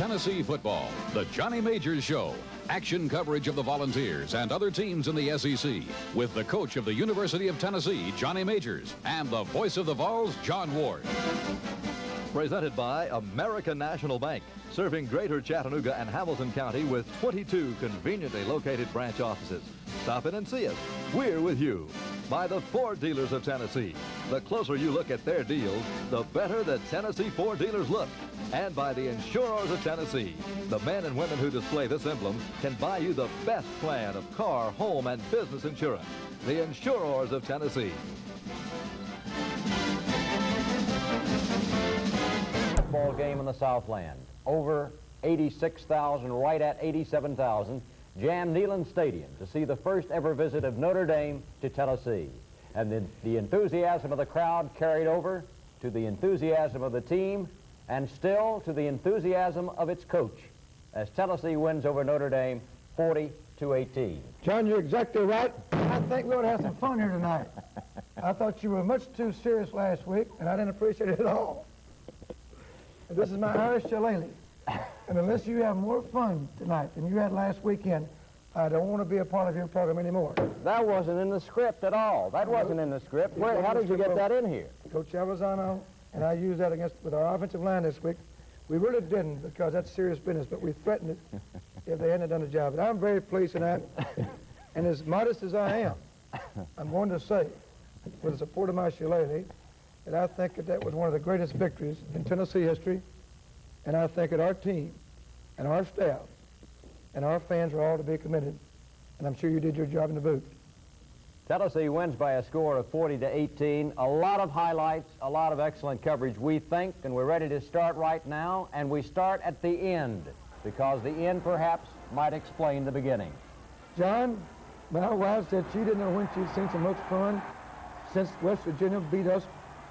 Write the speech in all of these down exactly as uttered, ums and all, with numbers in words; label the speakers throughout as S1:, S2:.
S1: Tennessee football, the Johnny Majors Show. Action coverage of the Volunteers and other teams in the S E C with the coach of the University of Tennessee, Johnny Majors, and the voice of the Vols, John Ward.
S2: Presented by American National Bank, serving Greater Chattanooga and Hamilton County with twenty-two conveniently located branch offices. Stop in and see us. We're with you. By the Ford Dealers of Tennessee. The closer you look at their deals, the better the Tennessee Ford dealers look. And by the Insurers of Tennessee. The men and women who display this emblem can buy you the best plan of car, home, and business insurance. The Insurers of Tennessee.
S3: Football game in the Southland. Over eighty-six thousand, right at eighty-seven thousand, jammed Neyland Stadium to see the first ever visit of Notre Dame to Tennessee. And the, the enthusiasm of the crowd carried over to the enthusiasm of the team and still to the enthusiasm of its coach as Tennessee wins over Notre Dame forty to eighteen.
S4: John, you're exactly right. I think we ought to have some fun here tonight. I thought you were much too serious last week, and I didn't appreciate it at all. And this is my Irish shillelagh. And unless you have more fun tonight than you had last weekend, I don't want to be a part of your program anymore.
S3: That wasn't in the script at all. That wasn't in the script. Where, how did you get that in here?
S4: Coach Avazano and I used that against with our offensive line this week. We really didn't, because that's serious business, but we threatened it if they hadn't done the job. But I'm very pleased in that. And as modest as I am, I'm going to say, with the support of my shillelagh, that I think that that was one of the greatest victories in Tennessee history. And I think that our team and our staff and our fans are all to be commended. And I'm sure you did your job in the booth.
S3: Tennessee wins by a score of forty to eighteen. A lot of highlights, a lot of excellent coverage, we think, and we're ready to start right now. And we start at the end, because the end perhaps might explain the beginning.
S4: John, my wife said she didn't know when she'd seen so much fun since West Virginia beat us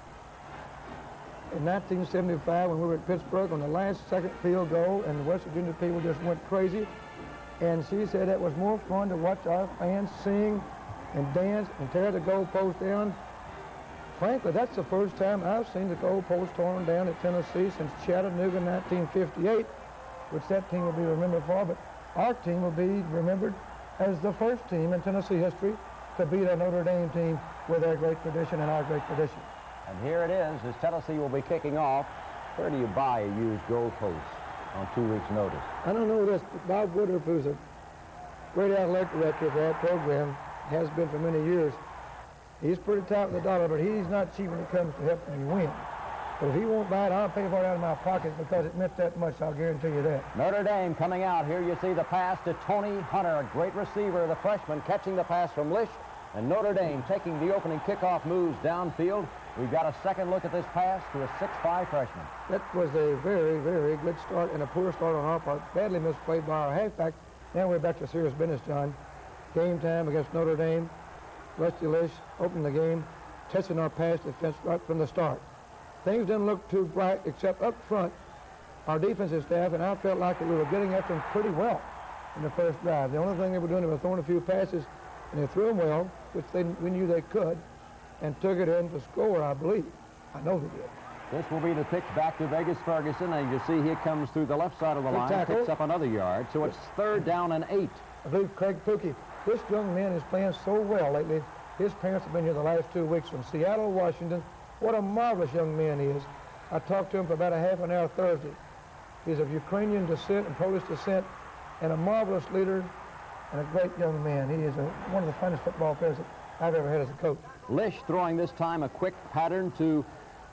S4: in nineteen seventy-five when we were at Pittsburgh on the last second field goal, and the West Virginia people just went crazy. And she said it was more fun to watch our fans sing and dance and tear the goalpost down. Frankly, that's the first time I've seen the goalpost torn down at Tennessee since Chattanooga in nineteen fifty-eight, which that team will be remembered for, but our team will be remembered as the first team in Tennessee history to beat a Notre Dame team with their great tradition and our great tradition.
S3: And here it is, as Tennessee will be kicking off. Where do you buy a used goalpost on two weeks' notice?
S4: I don't know this, but Bob Woodruff, who's a great athletic director for our program, has been for many years. He's pretty tight with the dollar, but he's not cheap when it comes to helping you win. But if he won't buy it, I'll pay for it out of my pocket because it meant that much, I'll guarantee you that.
S3: Notre Dame coming out. Here you see the pass to Tony Hunter, a great receiver, the freshman, catching the pass from Lish. And Notre Dame taking the opening kickoff moves downfield. We've got a second look at this pass to a six five freshman.
S4: That was a very, very good start and a poor start on our part. Badly misplayed by our halfback. Now we're back to serious business, John. Game time against Notre Dame. Rusty Lish opening the game, testing our pass defense right from the start. Things didn't look too bright except up front. Our defensive staff and I felt like that we were getting after them pretty well in the first drive. The only thing they were doing, they were throwing a few passes, and they threw them well, which they, we knew they could, and took it in to score, I believe. I know they did.
S3: This will be the pitch back to Vegas Ferguson, and you see he comes through the left side of the
S4: Good
S3: line,
S4: tackle.
S3: picks up another yard, so it's third down and eight.
S4: I believe Craig Pookie, this young man is playing so well lately. His parents have been here the last two weeks from Seattle, Washington. What a marvelous young man he is. I talked to him for about a half an hour Thursday. He's of Ukrainian descent and Polish descent, and a marvelous leader and a great young man. He is a, one of the finest football players that I've ever had as a coach.
S3: Lish throwing this time a quick pattern to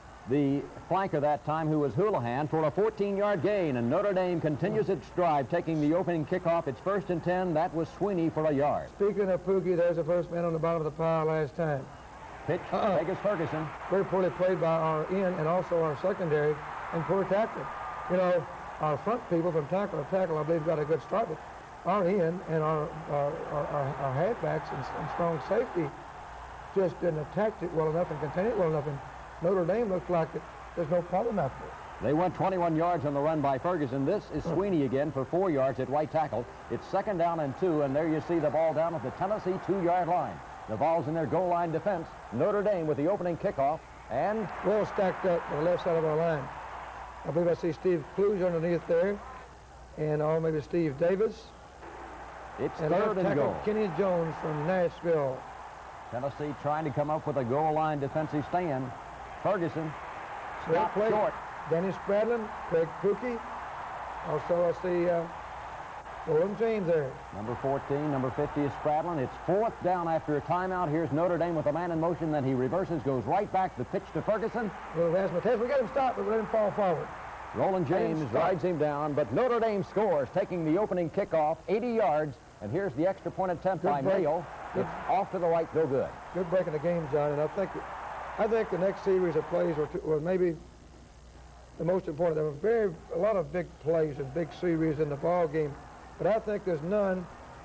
S3: the flanker that time, who was Houlihan, for a fourteen yard gain, and Notre Dame continues its drive, taking the opening kickoff. It's first and ten. That was Sweeney for a yard.
S4: Speaking of Pookie, there's the first man on the bottom of the pile last time.
S3: Pitch,
S4: uh-uh.
S3: Vegas Ferguson.
S4: Very poorly played by our end and also our secondary, and poor tackling. You know, our front people from tackle to tackle, I believe, got a good start, but our end and our, our, our, our, our halfbacks and, and strong safety just didn't attack it well enough and contain it well enough. And Notre Dame looks like it, there's no problem out there.
S3: They went twenty-one yards on the run by Ferguson. This is Sweeney again for four yards at right tackle. It's second down and two, and there you see the ball down at the Tennessee two yard line. The ball's in their goal line defense. Notre Dame with the opening kickoff, and
S4: well stacked up on the left side of our line. I believe I see Steve Kluge underneath there. and oh, maybe Steve Davis.
S3: It's
S4: And
S3: third
S4: left
S3: and
S4: tackle
S3: goal.
S4: Kenny Jones from Nashville.
S3: Tennessee trying to come up with a goal line defensive stand. Ferguson
S4: Well
S3: stopped
S4: played.
S3: short.
S4: Dennis Spradlin, Craig Pookie. Also, I see uh, Roland James there.
S3: Number fourteen, number fifty is Spradlin. It's fourth down after a timeout. Here's Notre Dame with a man in motion. Then he reverses, goes right back. The pitch to Ferguson.
S4: Well, that's my test. We got him stopped, but we let him fall forward.
S3: Roland James
S4: stop.
S3: rides him down, but Notre Dame scores, taking the opening kickoff, eighty yards. And here's the extra point attempt
S4: Good
S3: by
S4: break.
S3: Mayo.
S4: Good.
S3: It's off to the right, no good.
S4: Good break in the game, John, and I think I think the next series of plays were, two, were maybe the most important. There were very a lot of big plays and big series in the ball game, but I think there's none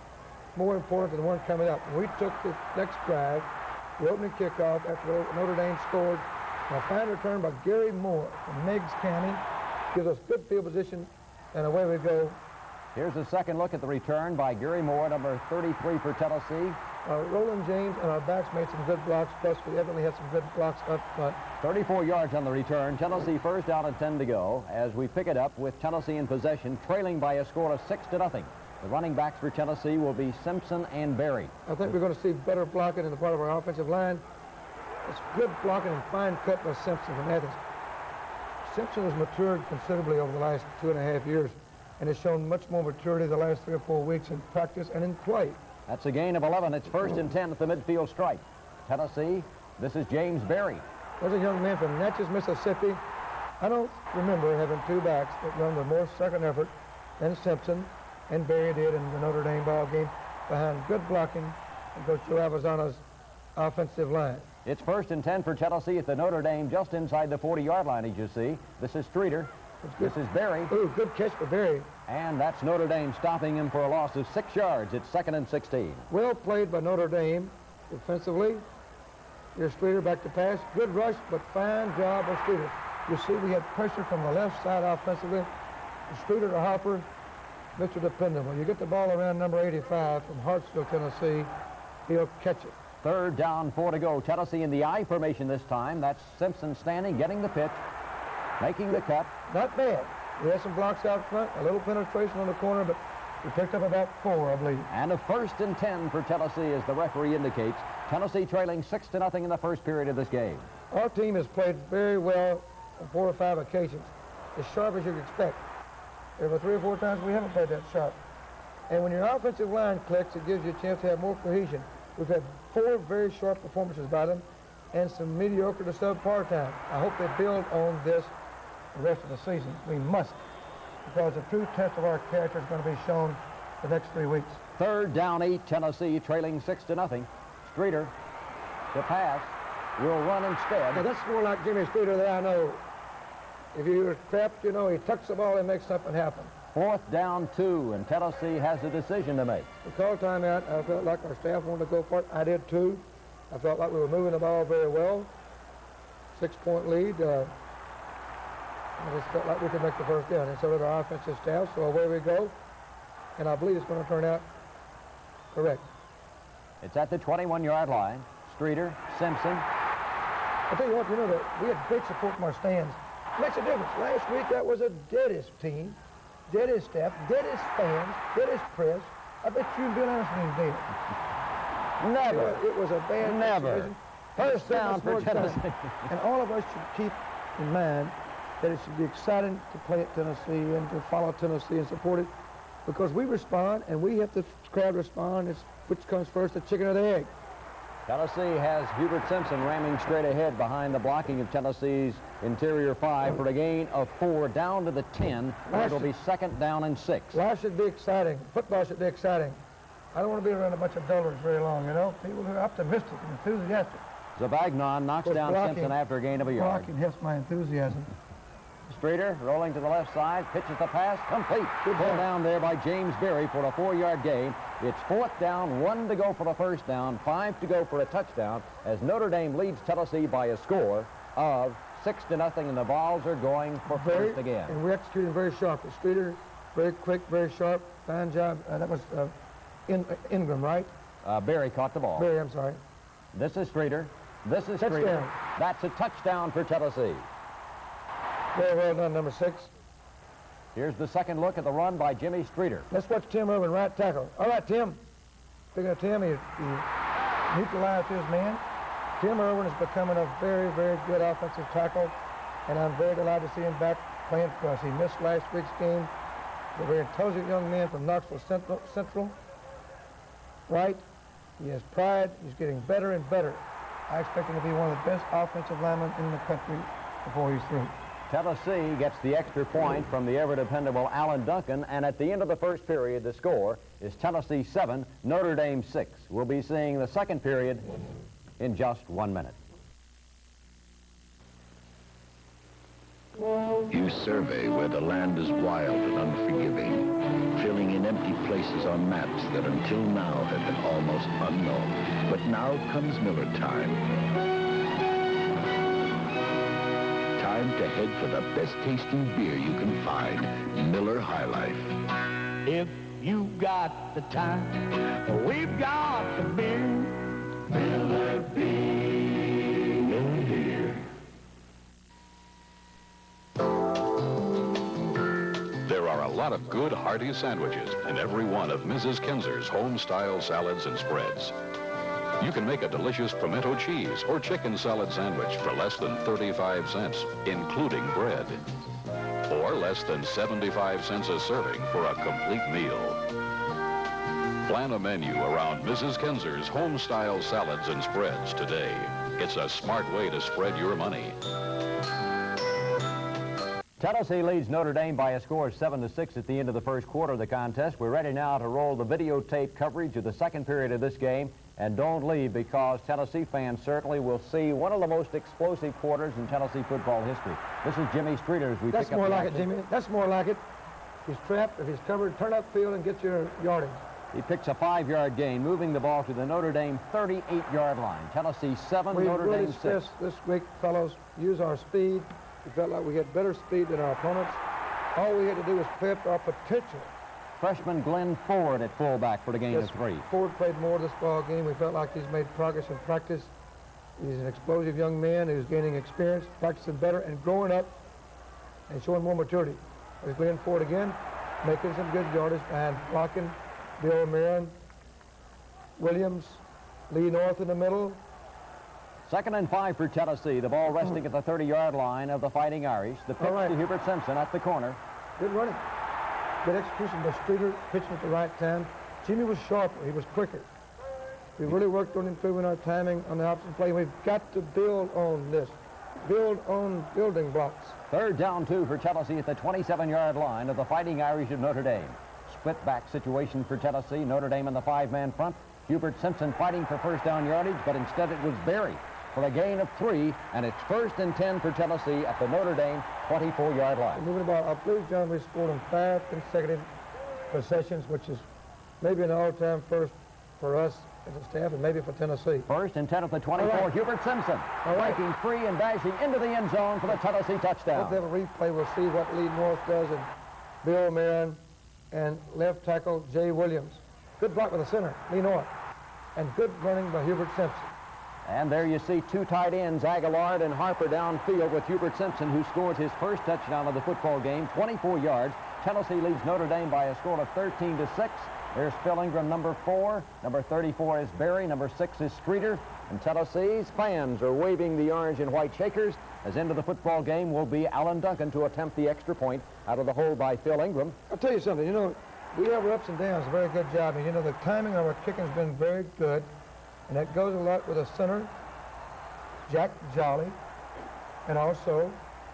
S4: more important than the one coming up. We took the next drive, the opening kickoff after Notre Dame scored, and a fine return by Gary Moore from Meigs County gives us good field position, and away we go.
S3: Here's a second look at the return by Gary Moore, number thirty-three for Tennessee.
S4: Uh, Roland James and our backs made some good blocks, plus we evidently had some good blocks up front.
S3: thirty-four yards on the return. Tennessee first down and ten to go as we pick it up with Tennessee in possession, trailing by a score of six to nothing. The running backs for Tennessee will be Simpson and Berry.
S4: I think we're going to see better blocking in the part of our offensive line. It's good blocking and fine cut by Simpson from Athens. Simpson has matured considerably over the last two and a half years and has shown much more maturity the last three or four weeks in practice and in play.
S3: That's a gain of eleven. It's first and ten at the midfield stripe. Tennessee, this is James Berry.
S4: There's a young man from Natchez, Mississippi. I don't remember having two backs that run with more second effort than Simpson and Berry did in the Notre Dame ball game behind good blocking and Coach Joe Avazano's offensive line.
S3: It's first and ten for Tennessee at the Notre Dame, just inside the forty-yard line, as you see. This is Streeter. This is Berry.
S4: Ooh, good catch for Berry.
S3: And that's Notre Dame stopping him for a loss of six yards. It's second and sixteen.
S4: Well played by Notre Dame defensively. Here's Streeter back to pass. Good rush, but fine job by Streeter. You see we had pressure from the left side offensively. Streeter to Hopper, Mister Dependable. You get the ball around number eighty-five from Hartsville, Tennessee, he'll catch it.
S3: Third down, four to go. Tennessee in the I formation this time. That's Simpson standing, getting the pitch, making the cut.
S4: Not bad. We had some blocks out front, a little penetration on the corner, but we picked up about four, I believe.
S3: And a first and ten for Tennessee, as the referee indicates. Tennessee trailing six to nothing in the first period of this game.
S4: Our team has played very well on four or five occasions, as sharp as you'd expect. There were three or four times we haven't played that sharp. And when your offensive line clicks, it gives you a chance to have more cohesion. We've had four very sharp performances by them and some mediocre to subpar time. I hope they build on this the rest of the season. We must, because the true test of our character is going to be shown the next three weeks.
S3: Third down, eight, Tennessee trailing six to nothing. Streeter to pass, will run instead.
S4: Now that's more like Jimmy Streeter that I know. If you were trapped, you know, he tucks the ball and makes something happen.
S3: Fourth down, two, and Tennessee has a decision to make.
S4: We called timeout. I felt like our staff wanted to go for it. I did too. I felt like we were moving the ball very well. Six-point lead. Uh, I just felt like we could make the first down, and so did our offensive staff. So away we go, and I believe it's going to turn out correct.
S3: It's at the twenty-one-yard line. Streeter, Simpson.
S4: I tell you what, you know that we had great support from our stands. Makes a difference. Last week that was a deadest team, deadest staff, deadest fans, deadest press. I bet you Bill Anderson did.
S3: Never.
S4: It was, it was a bad
S3: Never.
S4: situation.
S3: First down for Tennessee.
S4: And all of us should keep in mind that it should be exciting to play at Tennessee and to follow Tennessee and support it, because we respond and we have the crowd respond. It's which comes first, the chicken or the egg.
S3: Tennessee has Hubert Simpson ramming straight ahead behind the blocking of Tennessee's interior five for a gain of four down to the ten. It'll be second down and six.
S4: Life should be exciting. Football should be exciting. I don't want to be around a bunch of dullers very long, you know. People who are optimistic and enthusiastic.
S3: Zavagnon knocks
S4: Course,
S3: down
S4: blocking-
S3: Simpson after a gain of a yard.
S4: Blocking helps my enthusiasm.
S3: Streeter rolling to the left side, pitches the pass, complete.
S4: Good
S3: Pulled
S4: ball.
S3: down there by James Berry for a four-yard gain. It's fourth down, one to go for the first down, five to go for a touchdown, as Notre Dame leads Tennessee by a score of six to nothing, and the Vols are going for
S4: Very,
S3: first again.
S4: and we're executing very sharply. Streeter, very quick, very sharp, fine job. Uh, that was uh, in, uh, Ingram, right?
S3: Uh, Berry caught the ball.
S4: Berry, I'm sorry.
S3: This is Streeter. This is Streeter.
S4: Touchdown.
S3: That's a touchdown for Tennessee.
S4: Very well done, number six.
S3: Here's the second look at the run by Jimmy Streeter.
S4: Let's watch Tim Irwin, right tackle. All right, Tim. Speaking of Tim, he, he neutralized his man. Tim Irwin is becoming a very, very good offensive tackle, and I'm very delighted to see him back playing for us. He missed last week's game. He's a very intelligent young man from Knoxville Central. Central. Right? He has pride. He's getting better and better. I expect him to be one of the best offensive linemen in the country before he's through.
S3: Tennessee gets the extra point from the ever-dependable Alan Duncan, and at the end of the first period, the score is Tennessee seven, Notre Dame six. We'll be seeing the second period in just one minute.
S5: You survey where the land is wild and unforgiving, filling in empty places on maps that until now have been almost unknown. But now comes Miller time. Time to head for the best tasting beer you can find, Miller High Life.
S6: If you got the time, we've got the beer. Miller beer. Miller beer.
S1: There are a lot of good, hearty sandwiches in every one of Missus Kinzer's home-style salads and spreads. You can make a delicious pimento cheese or chicken salad sandwich for less than thirty-five cents, including bread, or less than seventy-five cents a serving for a complete meal. Plan a menu around Missus Kinzer's home-style salads and spreads today. It's a smart way to spread your money.
S3: Tennessee leads Notre Dame by a score of seven to six at the end of the first quarter of the contest. We're ready now to roll the videotape coverage of the second period of this game. And don't leave, because Tennessee fans certainly will see one of the most explosive quarters in Tennessee football history. This is Jimmy Streeter as we
S4: That's
S3: pick up
S4: more
S3: the
S4: like
S3: action.
S4: it, Jimmy. That's more like it. If he's trapped, if he's covered, turn upfield and get your yardage.
S3: He picks a five-yard gain, moving the ball to the Notre Dame thirty-eight-yard line. Tennessee seven,
S4: We
S3: Notre
S4: really
S3: Dame
S4: stressed
S3: six.
S4: this week, fellows, use our speed. We felt like we had better speed than our opponents. All we had to do was play up to our potential.
S3: Freshman Glenn Ford at fullback for the gain
S4: Yes,
S3: of three.
S4: Ford played more this ball game. We felt like he's made progress in practice. He's an explosive young man who's gaining experience, practicing better, and growing up and showing more maturity. There's Glenn Ford again, making some good yardage behind blocking Bill Marin, Williams, Lee North in the middle.
S3: Second and five for Tennessee. The ball resting at the thirty-yard line of the Fighting Irish. The pitch
S4: right.
S3: to Hubert Simpson at the corner.
S4: Good running. Good execution by Streeter, pitching at the right time. Jimmy was sharper. He was quicker. We really worked on improving our timing on the option play. We've got to build on this. Build on building blocks.
S3: Third down two for Tennessee at the twenty-seven-yard line of the Fighting Irish of Notre Dame. Split back situation for Tennessee. Notre Dame in the five-man front. Hubert Simpson fighting for first down yardage, but instead it was Berry for a gain of three, and it's first and ten for Tennessee at the Notre Dame twenty-four-yard line.
S4: Moving the ball, I believe, John, we scored on five consecutive possessions, which is maybe an all-time first for us as a staff and maybe for Tennessee.
S3: First and ten at the twenty-four,
S4: All right.
S3: Hubert Simpson
S4: All right.
S3: breaking free and dashing into the end zone for the Tennessee touchdown.
S4: Let's have a replay. We'll see what Lee North does and Bill Marin and left tackle Jay Williams. Good block by the center, Lee North, and good running by Hubert Simpson.
S3: And there you see two tight ends, Aguilar and Harper downfield with Hubert Simpson, who scores his first touchdown of the football game, twenty-four yards. Tennessee leads Notre Dame by a score of thirteen to six. There's Phil Ingram, number four. Number thirty-four is Berry. Number six is Streeter. And Tennessee's fans are waving the orange and white shakers, as into the football game will be Alan Duncan to attempt the extra point out of the hole by Phil Ingram.
S4: I'll tell you something, you know, we have our ups and downs, a very good job. And, you know, the timing of our kicking has been very good. And that goes a lot with a center, Jack Jolly, and also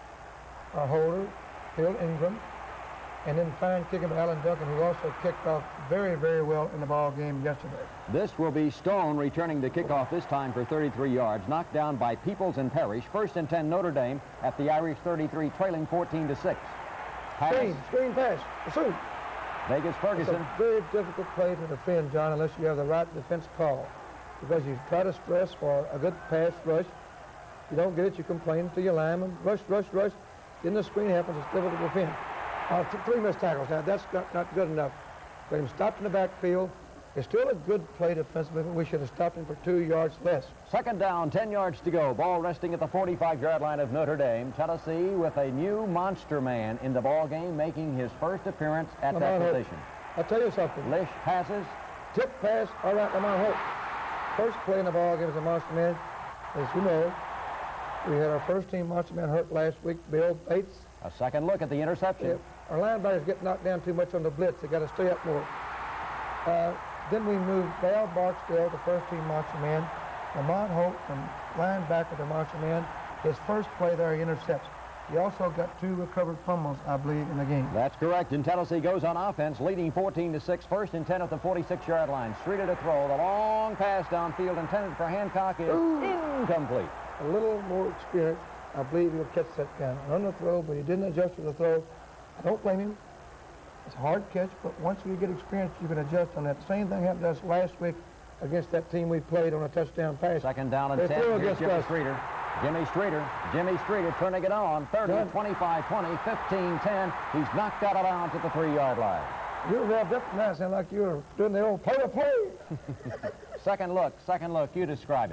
S4: our holder, Phil Ingram, and then fine kicking by Alan Duncan, who also kicked off very, very well in the ball game yesterday.
S3: This will be Stone returning to kickoff this time for thirty-three yards, knocked down by Peoples and Parrish. First and ten Notre Dame at the Irish thirty-three, trailing fourteen to six. Pass.
S4: Screen, screen pass, pursuit.
S3: Vegas
S4: It's
S3: Ferguson.
S4: a very difficult play to defend, John, unless you have the right defense call. Because you try to stress for a good pass rush. You don't get it, you complain to your lineman. Rush, rush, rush. Then the screen happens, it's difficult to defend. Uh, th three missed tackles. Now, that's not, not good enough. Got him stopped in the backfield, It's still a good play defensively, but we should have stopped him for two yards less.
S3: Second down, ten yards to go. Ball resting at the forty-five yard line of Notre Dame. Tennessee with a new monster man in the ball game, making his first appearance at
S4: Lamont
S3: that
S4: Hope.
S3: position.
S4: I'll tell you something.
S3: Lish passes.
S4: Tip pass, all right, Lamont Hope. First play in the ball game as a monster man. As you know, we had our first team monster man hurt last week, Bill Bates.
S3: A second look at the interception.
S4: Yeah, our linebackers get knocked down too much on the blitz. They got to stay up more. Uh, then we moved Val Barksdale, the first team monster man. Lamont Hope, from linebacker to monster man. His first play there, he intercepts. He also got two recovered fumbles, I believe, in the game.
S3: That's correct. And Tennessee goes on offense, leading fourteen to six. First and ten at the forty-six yard line. Streeter to throw. The long pass downfield intended for Hancock is Ooh. incomplete.
S4: A little more experience, I believe he'll catch that down. Run the throw, but he didn't adjust to the throw. I don't blame him. It's a hard catch, but once you get experience, you can adjust on that. Same thing happened to us last week against that team we played on a touchdown pass.
S3: Second down and
S4: They
S3: ten.
S4: threw
S3: Here's
S4: against
S3: Jimmy
S4: us.
S3: Streeter. Jimmy Streeter. Jimmy Streeter turning it on. thirty,
S4: Good.
S3: twenty-five, twenty, fifteen, ten. He's knocked out of bounds at the three yard line.
S4: You're revved up now, sound like you were doing the old play-to-play.
S3: Second look, second look. You describe it.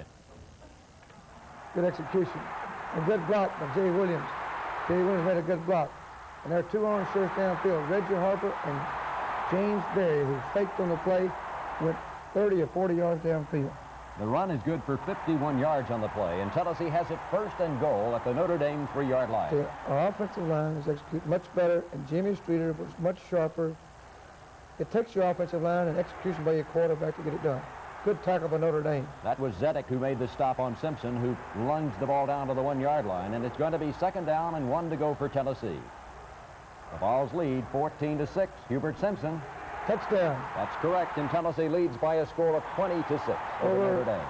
S4: Good execution. A good block by Jay Williams. Jay Williams made a good block. And there are two orange shirts downfield, Reggie Harper and James Berry, who faked on the play, went thirty or forty yards downfield.
S3: The run is good for fifty-one yards on the play, and Tennessee has it first and goal at the Notre Dame three yard line.
S4: The, our offensive line is executed much better, and Jimmy Streeter was much sharper. It takes your offensive line and execution by your quarterback to get it done. Good tackle by Notre Dame.
S3: That was Zedek who made the stop on Simpson, who lunged the ball down to the one yard line, and it's going to be second down and one to go for Tennessee. The Vols lead fourteen to six. Hubert Simpson.
S4: Touchdown.
S3: That's correct, and Tennessee leads by a score of twenty to six over
S4: Over.
S3: Notre Dame.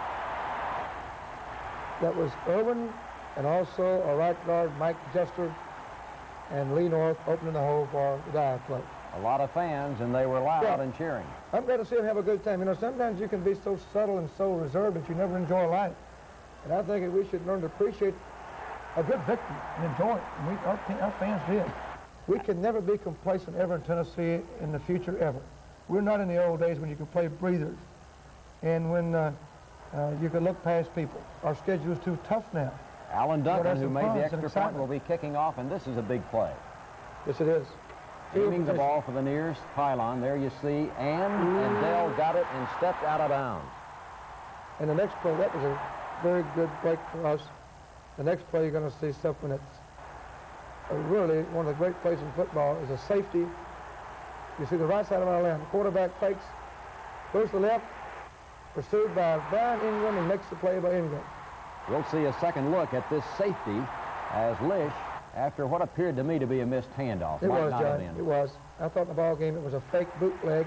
S4: That was Irwin and also a right guard, Mike Jester, and Lee North opening the hole for the dive play.
S3: A lot of fans, and they were loud
S4: Yeah.
S3: and cheering.
S4: I'm glad to see him have a good time. You know, sometimes you can be so subtle and so reserved that you never enjoy life. And I think that we should learn to appreciate a good victory and enjoy it. And we, our, our fans did. We can never be complacent ever in Tennessee in the future ever. We're not in the old days when you could play breathers and when uh, uh, you could look past people. Our schedule is too tough now.
S3: Alan
S4: Well,
S3: Duncan,
S4: that's
S3: who
S4: the
S3: made
S4: fun
S3: the
S4: and
S3: extra point,
S4: excitement.
S3: will be kicking off, and this is a big play.
S4: Yes, it is.
S3: Aiming the ball for the nearest pylon. There you see, and, and Dell got it and stepped out of bounds.
S4: And the next play, that was a very good break for us. The next play, you're going to see something that's uh, really one of the great plays in football is a safety. You see the right side of our land. The quarterback fakes, goes to the left, pursued by Brian Ingram, and makes the play by Ingram.
S3: We'll see a second look at this safety as Lish, after what appeared to me to be a missed handoff,
S4: It
S3: might
S4: was,
S3: not have
S4: John.
S3: been.
S4: It was. I thought in the ball game it was a fake bootleg.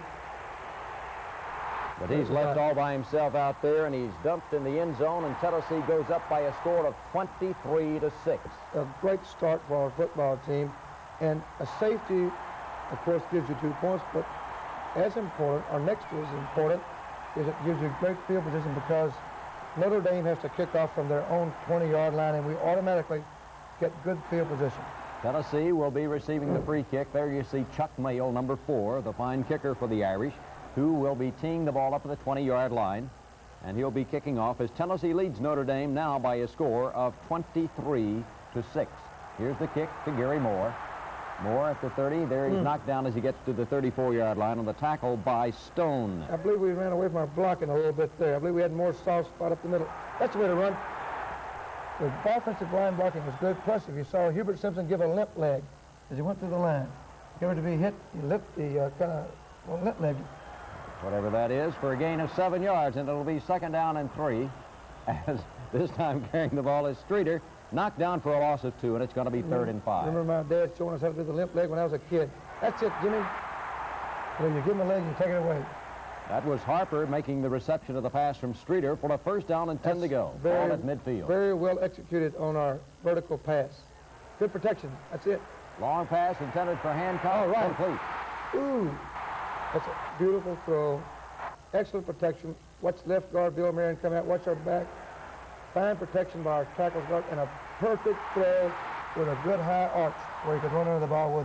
S3: But he's left all by himself out there, and he's dumped in the end zone, and Tennessee goes up by a score of twenty-three to six.
S4: A great start for our football team. And a safety, of course, gives you two points, but as important, or next to as important, is it gives you great field position because Notre Dame has to kick off from their own twenty yard line, and we automatically get good field position.
S3: Tennessee will be receiving the free kick. There you see Chuck Mayle, number four, the fine kicker for the Irish, who will be teeing the ball up at the twenty yard line, and he'll be kicking off as Tennessee leads Notre Dame now by a score of twenty-three to six. Here's the kick to Gary Moore. Moore at the thirty. There he's mm. knocked down as he gets to the thirty-four yard line on the tackle by Stone.
S4: I believe we ran away from our blocking a little bit there. I believe we had more soft spot up the middle. That's the way to run. The offensive line blocking was good. Plus, if you saw Hubert Simpson give a limp leg as he went through the line, if ever to be hit, he lipped the uh, kind of well, limp leg.
S3: Whatever that is, for a gain of seven yards, and it'll be second down and three, as this time carrying the ball is Streeter, knocked down for a loss of two, and it's going to be third and five.
S4: Remember my dad showing us how to do the limp leg when I was a kid. That's it, Jimmy. When you give him the leg, you take it away.
S3: That was Harper making the reception of the pass from Streeter for a first down and ten
S4: That's
S3: to go.
S4: Very,
S3: Ball at midfield.
S4: Very well executed on our vertical pass. Good protection. That's it.
S3: Long pass intended for Hancock.
S4: All right.
S3: Complete.
S4: Ooh. That's a beautiful throw. Excellent protection. Watch left guard Bill Marion come out. Watch our back. Fine protection by our tackles guard, and a perfect throw with a good high arch where he could run under the ball with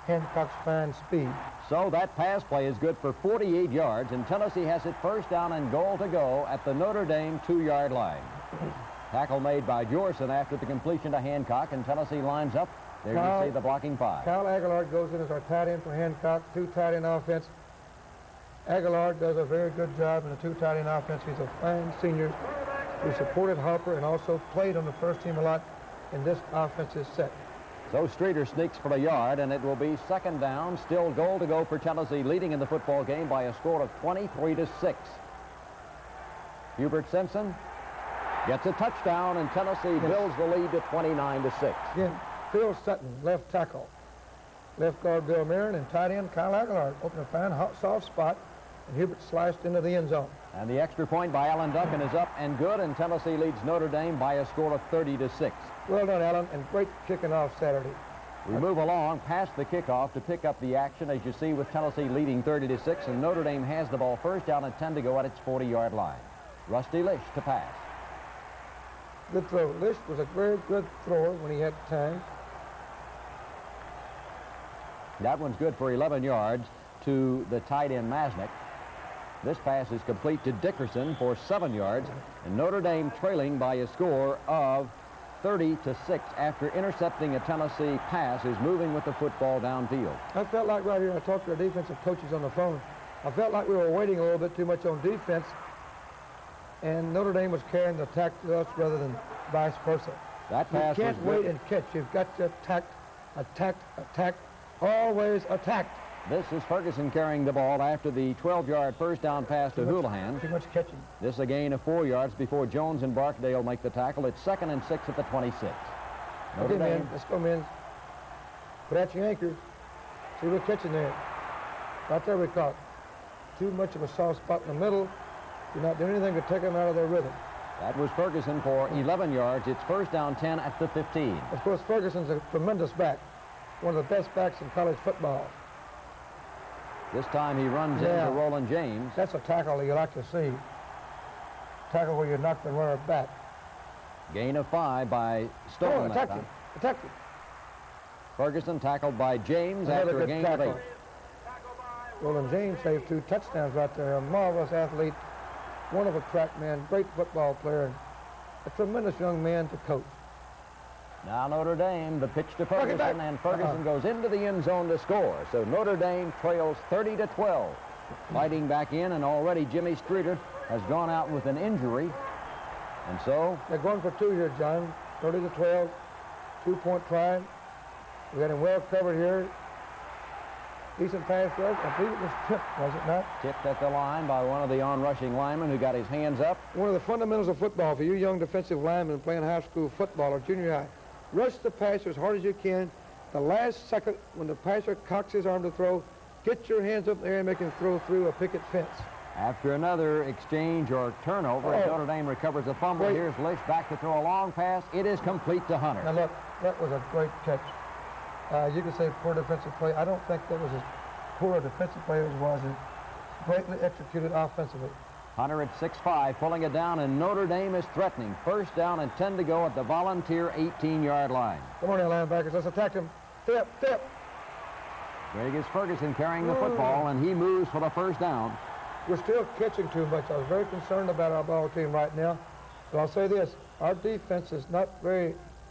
S4: Hancock's fine speed.
S3: So that pass play is good for forty-eight yards, and Tennessee has it first down and goal to go at the Notre Dame two-yard line. Tackle made by Jorson after the completion to Hancock, and Tennessee lines up. There
S4: Kyle,
S3: you see the blocking five.
S4: Kyle Aguilar goes in as our tight end for Hancock, two tight end offense. Aguilar does a very good job in the two tight end offense. He's a fine senior who supported Harper and also played on the first team a lot in this offensive set.
S3: So Streeter sneaks for a yard, and it will be second down. Still goal to go for Tennessee, leading in the football game by a score of twenty-three to six. Hubert Simpson gets a touchdown, and Tennessee yes. builds the lead to twenty-nine to six.
S4: Again, Phil Sutton, left tackle. Left guard Bill Marin, and tight end Kyle Aguilar opened a fine, hot, soft spot, and Hubert sliced into the end zone.
S3: And the extra point by Alan Duncan is up and good, and Tennessee leads Notre Dame by a score of thirty to six.
S4: Well done, Alan, and great kicking off Saturday.
S3: We move along past the kickoff to pick up the action, as you see, with Tennessee leading thirty to six, and Notre Dame has the ball first down and ten to go at its forty-yard line. Rusty Lish to pass.
S4: Good throw. Lish was a very good thrower when he had time.
S3: That one's good for eleven yards to the tight end Masnick. This pass is complete to Dickerson for seven yards, and Notre Dame trailing by a score of thirty to six after intercepting a Tennessee pass is moving with the football downfield.
S4: I felt like right here, I talked to our defensive coaches on the phone, I felt like we were waiting a little bit too much on defense, and Notre Dame was carrying the attack to us rather than vice versa.
S3: That pass
S4: You can't
S3: was
S4: wait
S3: good.
S4: and catch. You've got to attack, attack, attack, always attack.
S3: This is Ferguson carrying the ball after the twelve-yard first down pass to
S4: Too much-
S3: Houlihan.
S4: Too much catching.
S3: This is a gain of four yards before Jones and Barkdale make the tackle. It's second and six at the twenty-six. Notre
S4: Okay, man,
S3: Dame.
S4: let's go, man. Put out your anchor. See, we're catching there. Right there we caught. Too much of a soft spot in the middle. You're not doing anything to take them out of their rhythm.
S3: That was Ferguson for eleven yards. It's first down ten at the fifteen.
S4: Of course, Ferguson's a tremendous back. One of the best backs in college football.
S3: This time he runs
S4: Yeah.
S3: into Roland James.
S4: That's a tackle that you like to see. Tackle where you knock the runner back.
S3: Gain of five by Stone
S4: Oh,
S3: that
S4: attack
S3: time.
S4: him. Attack him.
S3: Ferguson tackled by James
S4: Another
S3: after a
S4: good
S3: gain
S4: tackle.
S3: of eight.
S4: Roland James saved two touchdowns right there. A marvelous athlete. One of a track man. Great football player. And a tremendous young man to coach.
S3: Now Notre Dame, the pitch to
S4: Knock it back.
S3: Ferguson, and Ferguson
S4: Uh-huh.
S3: goes into the end zone to score. So Notre Dame trails thirty to twelve. Fighting back in, and already Jimmy Streeter has gone out with an injury. And so
S4: They're going for two here, John. thirty to twelve. Two-point try. We got him well covered here. Decent pass rush. I believe it was tipped, was it not?
S3: tipped at the line by one of the on-rushing linemen who got his hands up.
S4: One of the fundamentals of football for you young defensive linemen playing high school football or junior high, rush the passer as hard as you can. The last second, when the passer cocks his arm to throw, get your hands up in the air and make him throw through a picket fence.
S3: After another exchange or turnover, as
S4: Oh.
S3: Notre Dame recovers a fumble.
S4: Great.
S3: Here's Lish back to throw a long pass. It is complete to Hunter.
S4: Now look, that was a great catch. Uh, you could say poor defensive play. I don't think that was as poor a defensive play as it was as greatly executed offensively.
S3: Hunter at six five, pulling it down, and Notre Dame is threatening. First down and ten to go at the Volunteer eighteen-yard line.
S4: Come on, now, linebackers. Let's attack him. Step, step.
S3: Greg is Ferguson carrying the football, and he moves for the first down.
S4: We're still catching too much. I was very concerned about our ball team right now. But I'll say this, our defense is not very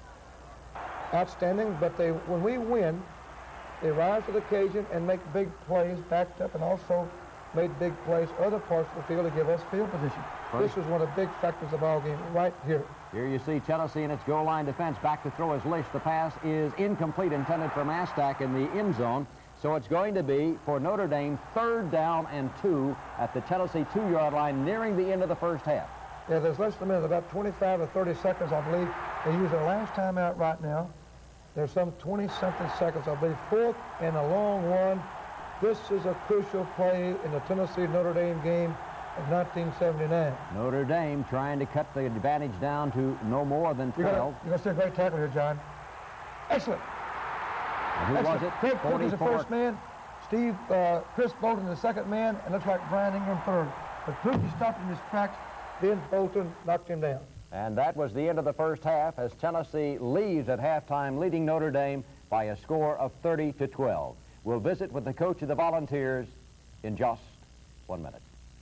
S4: outstanding, but they, when we win, they rise to the occasion and make big plays backed up, and also made big plays other parts of the field to give us field position.
S3: First.
S4: This was one of the big factors of the ball game right here.
S3: Here you see Tennessee in its goal line defense. Back to throw is Lish. The pass is incomplete, intended for Mastak in the end zone. So it's going to be, for Notre Dame, third down and two at the Tennessee two-yard line, nearing the end of the first half.
S4: Yeah, there's less than a minute, about twenty-five or thirty seconds, I believe. They use their last time out right now. There's some twenty-something seconds, I believe. Fourth and a long one. This is a crucial play in the Tennessee-Notre Dame game of nineteen seventy-nine.
S3: Notre Dame trying to cut the advantage down to no more than
S4: You're
S3: twelve.
S4: going to see a great tackle here, John. Excellent.
S3: And who was
S4: Excellent.
S3: it?
S4: Craig Cook is the
S3: forty-four.
S4: first man. Steve, uh, Chris Bolton the second man, and looks like Brian Ingram third. But Pookie stopped in his tracks, then Bolton knocked him down.
S3: And that was the end of the first half as Tennessee leaves at halftime, leading Notre Dame by a score of thirty to twelve. We'll visit with the coach of the Volunteers in just one minute.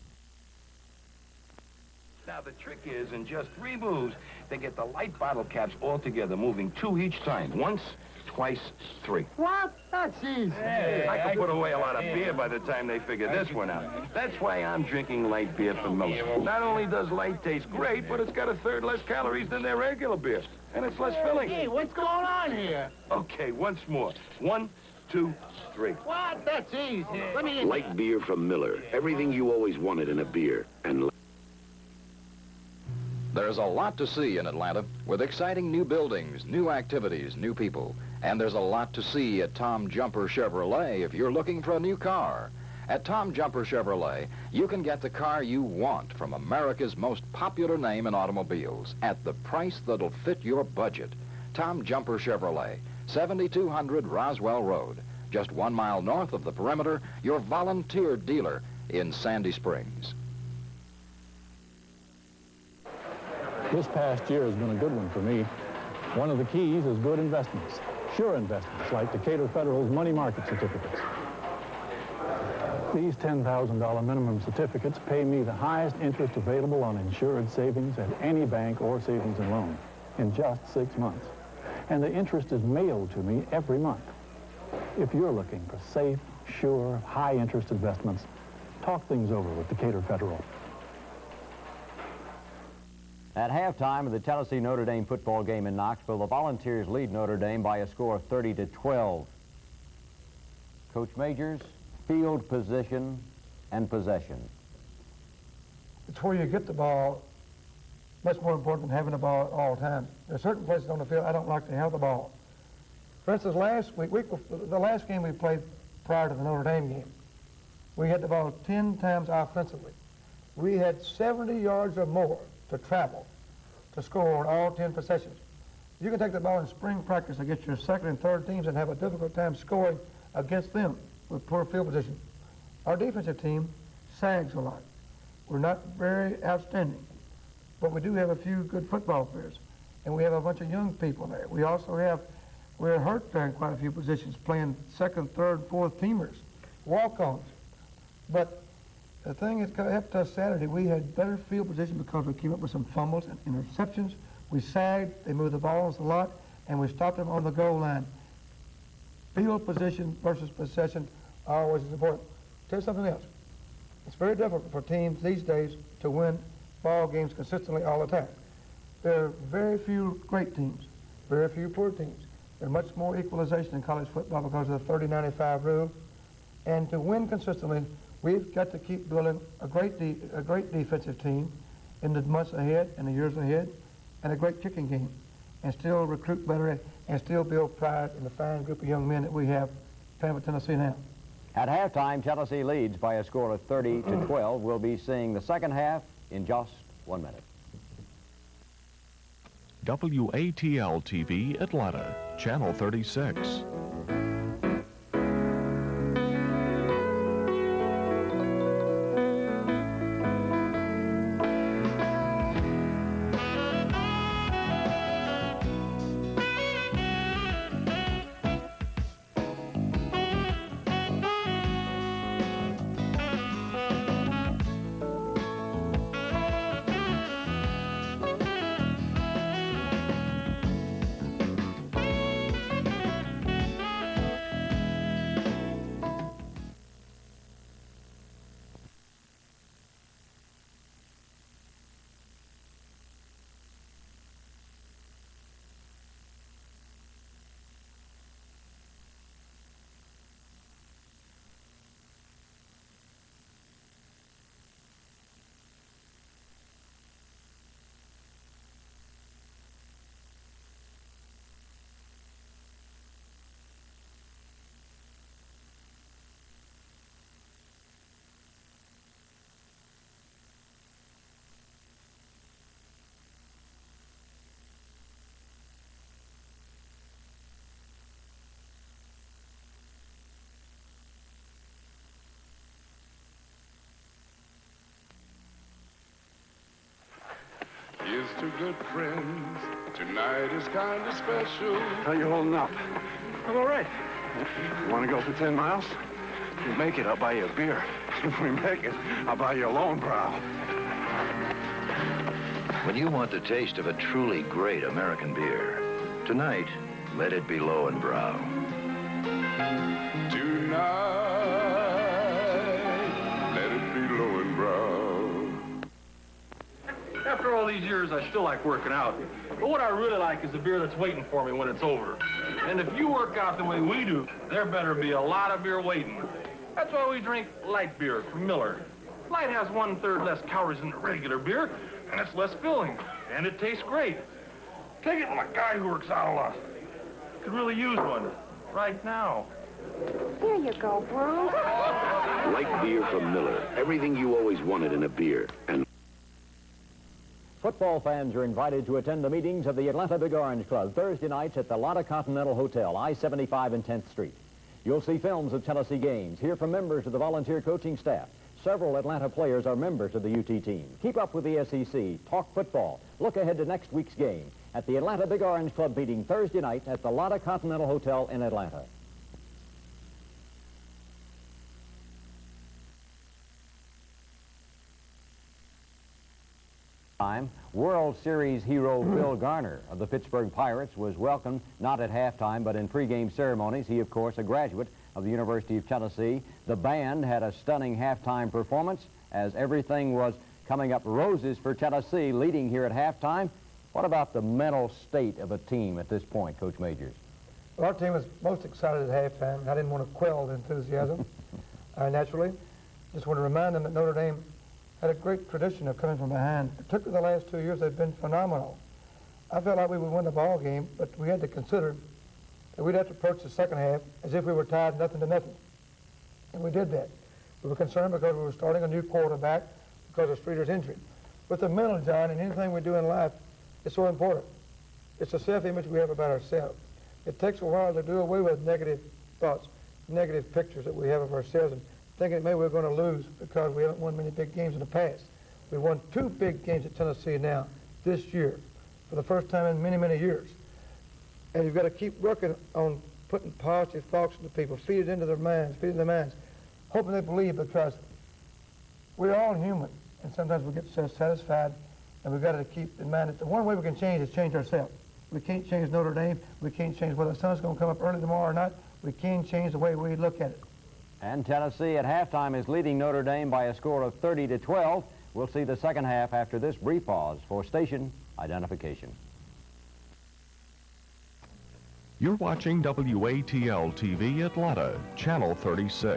S7: Now, the trick is, in just three moves, they get the light bottle caps all together, moving two each time. Once, twice, three.
S4: What? That's easy.
S7: Hey, I could put away a lot of beer by the time they figure this one out. That's why I'm drinking light beer from Miller. Not only does light taste great, but it's got a third less calories than their regular beer. And it's less filling.
S6: Hey, what's going on here?
S7: Okay, once more. One, two, three.
S6: What? That's easy. Let me...
S5: Light beer from Miller. Everything you always wanted in a beer. And
S2: There's a lot to see in Atlanta, with exciting new buildings, new activities, new people. And there's a lot to see at Tom Jumper Chevrolet if you're looking for a new car. At Tom Jumper Chevrolet, you can get the car you want from America's most popular name in automobiles at the price that'll fit your budget. Tom Jumper Chevrolet, seventy-two hundred Roswell Road, just one mile north of the perimeter, your volunteer dealer in Sandy Springs.
S8: This past year has been a good one for me. One of the keys is good investments, sure investments, like Decatur Federal's money market certificates. These ten thousand dollar minimum certificates pay me the highest interest available on insured savings at any bank or savings and loan in just six months. And the interest is mailed to me every month. If you're looking for safe, sure, high-interest investments, talk things over with Decatur Federal.
S3: At halftime of the Tennessee-Notre Dame football game in Knoxville, the Volunteers lead Notre Dame by a score of thirty to twelve. Coach Majors, field position and possession.
S4: It's where you get the ball, much more important than having the ball at all times. There are certain places on the field I don't like to have the ball. For instance, last week, week the last game we played prior to the Notre Dame game, we had the ball ten times offensively. We had seventy yards or more to travel to score on all ten possessions. You can take the ball in spring practice against your second and third teams and have a difficult time scoring against them with poor field position. Our defensive team sags a lot. We're not very outstanding, but we do have a few good football players, and we have a bunch of young people there. We also have, we're hurt there in quite a few positions, playing second, third, fourth teamers, walk-ons. But the thing that helped us Saturday, we had better field position because we came up with some fumbles and interceptions. We sagged, they moved the balls a lot, and we stopped them on the goal line. Field position versus possession always is important. Tell you something else. It's very difficult for teams these days to win ball games consistently all the time. There are very few great teams, very few poor teams. There's much more equalization in college football because of the thirty ninety-five rule. And to win consistently, we've got to keep building a great, de a great defensive team in the months ahead and the years ahead, and a great kicking game, and still recruit better and still build pride in the fine group of young men that we have playing with Tennessee now.
S3: At halftime, Tennessee leads by a score of thirty to twelve. We'll be seeing the second half in just one minute.
S9: W A T L T V Atlanta, Channel thirty-six.
S10: Here's to good friends. Tonight is kind of special.
S11: How you holding up?
S10: I'm all right. Want to go for ten miles? If we make it, I'll buy you a beer. If we make it, I'll buy you a lone brow.
S5: When you want the taste of a truly great American beer, tonight, let it be Lowenbrow.
S10: Tonight, let it be Lowenbrow.
S11: After all these years, I still like working out. But what I really like is the beer that's waiting for me when it's over. And if you work out the way we do, there better be a lot of beer waiting. That's why we drink light beer from Miller. Light has one-third less calories than the regular beer, and it's less filling, and it tastes great. Take it from a guy who works out a lot. Could really use one right now.
S12: Here you go, Bruce.
S13: Light beer from Miller. Everything you always wanted in a beer. And
S3: football fans are invited to attend the meetings of the Atlanta Big Orange Club Thursday nights at the Lotta Continental Hotel, I seventy-five and tenth Street. You'll see films of Tennessee games, hear from members of the volunteer coaching staff. Several Atlanta players are members of the U T team. Keep up with the S E C, talk football, look ahead to next week's game at the Atlanta Big Orange Club meeting Thursday night at the Lotta Continental Hotel in Atlanta. Time, World Series hero Bill Garner of the Pittsburgh Pirates was welcomed not at halftime but in pregame ceremonies. He, of course, a graduate of the University of Tennessee. The band had a stunning halftime performance as everything was coming up roses for Tennessee, leading here at halftime. What about the mental state of a team at this point, Coach Majors?
S4: Well, our team was most excited at halftime. I didn't want to quell the enthusiasm, uh, naturally. Just want to remind them that Notre Dame had a great tradition of coming from behind. Particularly the last two years, they've been phenomenal. I felt like we would win the ball game, but we had to consider that we'd have to approach the second half as if we were tied nothing to nothing. And we did that. We were concerned because we were starting a new quarterback because of Streeter's injury. With the mental, John, and anything we do in life, it's so important. It's the self-image we have about ourselves. It takes a while to do away with negative thoughts, negative pictures that we have of ourselves, and thinking maybe we're going to lose because we haven't won many big games in the past. We won two big games at Tennessee now, this year, for the first time in many, many years. And you've got to keep working on putting positive thoughts into people, feed it into their minds, feed it in their minds, hoping they believe, because we're all human, and sometimes we get so satisfied, and we've got to keep in mind that the one way we can change is change ourselves. We can't change Notre Dame. We can't change whether the sun's going to come up early tomorrow or not. We can change the way we look at it.
S3: And Tennessee at halftime is leading Notre Dame by a score of thirty to twelve. We'll see the second half after this brief pause for station identification.
S9: You're watching W A T L T V Atlanta, Channel thirty-six.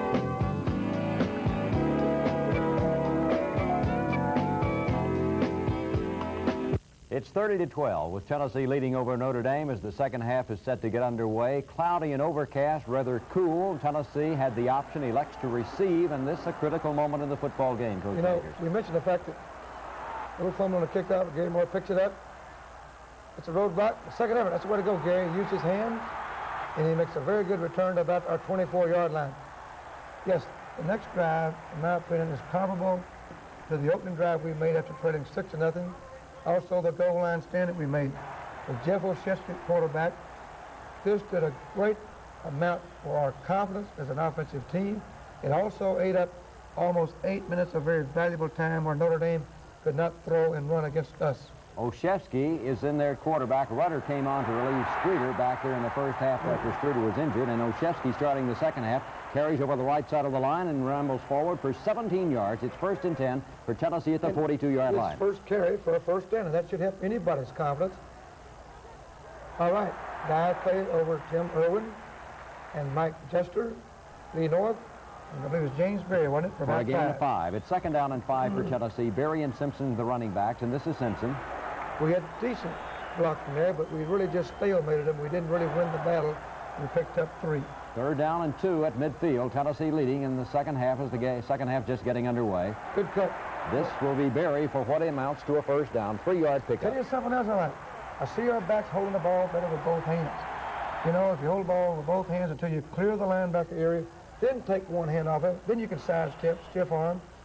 S3: It's thirty to twelve with Tennessee leading over Notre Dame as the second half is set to get underway. Cloudy and overcast, rather cool. Tennessee had the option, elects to receive, and this is a critical moment in the football game, Coach
S4: You know,
S3: Majors.
S4: we mentioned the fact that little fumble on the kickout, Gary Moore picks it up. It's a roadblock. The second effort, that's the way to go, Gary. Use his hand, and he makes a very good return to about our twenty-four yard line. Yes, the next drive, in my opinion, is comparable to the opening drive we made after trailing six to nothing. Also, the goal line stand that we made with Jeff Olszewski at quarterback. This did a great amount for our confidence as an offensive team. It also ate up almost eight minutes of very valuable time where Notre Dame could not throw and run against us.
S3: Olszewski is in there quarterback. Rudder came on to relieve Streeter back there in the first half after Streeter was injured, and Olszewski starting the second half carries over the right side of the line and rambles forward for seventeen yards. It's first and ten for Tennessee at the forty-two yard line.
S4: It's first carry for a first down, and that should help anybody's confidence. All right, dive play over Tim Irwin and Mike Jester, Lee North, and I believe it was James Berry, wasn't it?
S3: For, for a gain of five. It's second down and five mm-hmm. for Tennessee. Berry and Simpson the running backs, and this is Simpson.
S4: We had decent blocking there, but we really just stalemated them. We didn't really win the battle. We picked up three.
S3: Third down and two at midfield. Tennessee leading in the second half as the ga second half just getting underway.
S4: Good cut.
S3: This will be Berry for what amounts to a first down, three-yard pickup.
S4: Tell you something else I like. I see our backs holding the ball better with both hands. You know, if you hold the ball with both hands until you clear the linebacker area, then take one hand off it, then you can sidestep, stiff arm,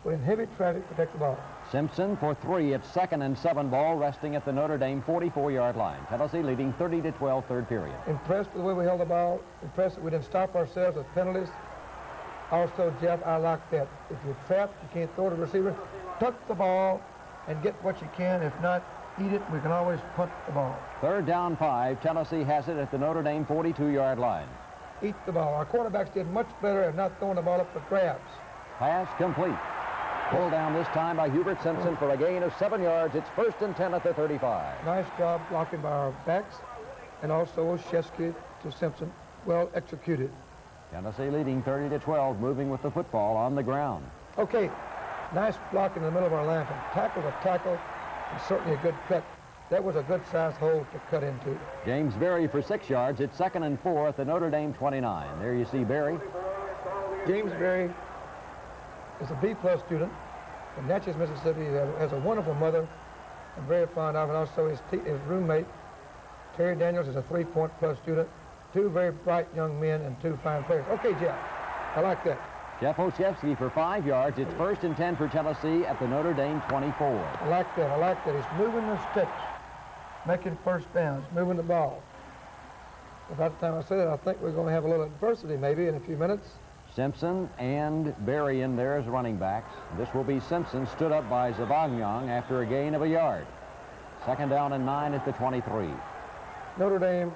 S4: would inhibit traffic, protect the ball.
S3: Simpson for three. It's second and seven ball, resting at the Notre Dame forty-four-yard line. Tennessee leading thirty to twelve, third period.
S4: Impressed with the way we held the ball. Impressed that we didn't stop ourselves with penalties. Also, Jeff, I like that. If you're trapped, you can't throw to the receiver, tuck the ball and get what you can. If not, eat it. We can always punt the ball.
S3: Third down five. Tennessee has it at the Notre Dame forty-two-yard line.
S4: Eat the ball. Our quarterbacks did much better at not throwing the ball up for grabs.
S3: Pass complete. Pulled down this time by Hubert Simpson for a gain of seven yards. It's first and ten at the thirty-five.
S4: Nice job blocking by our backs, and also Shesky to Simpson. Well executed.
S3: Tennessee leading thirty to twelve, moving with the football on the ground.
S4: Okay, nice block in the middle of our line from tackle to tackle, and certainly a good cut. That was a good-sized hole to cut into.
S3: James Berry for six yards. It's second and four at the Notre Dame twenty-nine. There you see Berry.
S4: James Berry is a B-plus student from Natchez, Mississippi. He has a wonderful mother. I'm very fond of, and also his, his roommate, Terry Daniels, is a three-point-plus student. Two very bright young men and two fine players. Okay, Jeff, I like that.
S3: Jeff Olszewski for five yards. It's first and ten for Tennessee at the Notre Dame twenty-four.
S4: I like that. I like that. He's moving the sticks, making first downs, moving the ball. About the time I say that, I think we're going to have a little adversity maybe in a few minutes.
S3: Simpson and Berry in there as running backs. This will be Simpson, stood up by Zavagnon after a gain of a yard. Second down and nine at the twenty-three.
S4: Notre Dame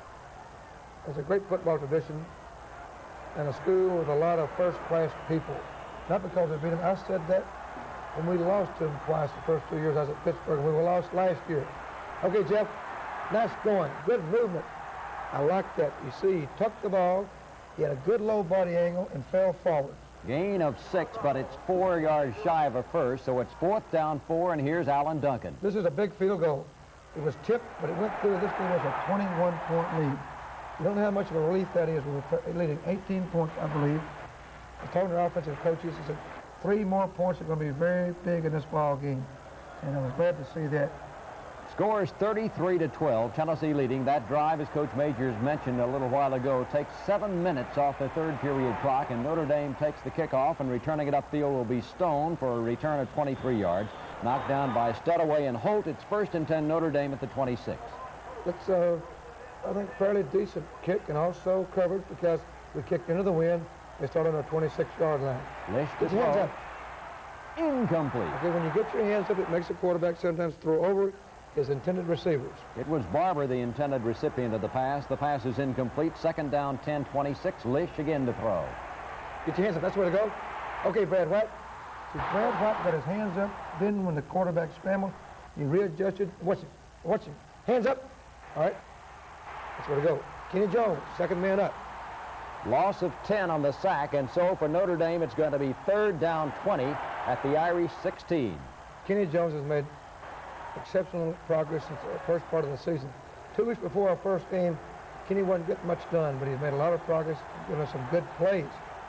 S4: has a great football tradition and a school with a lot of first-class people. Not because we beat them. I said that when we lost to them twice the first two years I was at Pittsburgh, and we were lost last year. Okay, Jeff, nice going. Good movement. I like that. You see, he tucked the ball. He had a good low body angle and fell forward.
S3: Gain of six, but it's four yards shy of a first, so it's fourth down four, and here's Alan Duncan.
S4: This is a big field goal. It was tipped, but it went through. This game was a twenty-one point lead. You don't know how much of a relief that is. We were leading eighteen points, I believe. I was talking to our offensive coaches. He said, three more points are going to be very big in this ball game. And I was glad to see that.
S3: Score is thirty-three to twelve, Tennessee leading. That drive, as Coach Majors mentioned a little while ago, takes seven minutes off the third period clock, and Notre Dame takes the kickoff, and returning it upfield will be Stone for a return of twenty-three yards. Knocked down by Studaway and Holt. It's first and ten, Notre Dame at the twenty-six.
S4: It's, uh, I think, fairly decent kick, and also covered because we kicked into the wind. They start on our twenty-six-yard line.
S3: Lish to
S4: Get your hands
S3: throw.
S4: up.
S3: Incomplete.
S4: Okay, when you get your hands up, it makes the quarterback sometimes throw over his intended receivers.
S3: It was Barber, the intended recipient of the pass. The pass is incomplete. Second down, ten twenty-six. Lish again to throw.
S4: Get your hands up. That's where to go. Okay, Brad White. See, Brad White got his hands up. Then when the quarterback scrambled, he readjusted. Watch him. Watch him. Hands up. All right. That's where to go. Kenny Jones, second man up.
S3: Loss of ten on the sack, and so for Notre Dame, it's going to be third down twenty at the Irish sixteen.
S4: Kenny Jones has made exceptional progress since the first part of the season. Two weeks before our first game, Kenny wasn't getting much done, but he's made a lot of progress, giving us some good plays.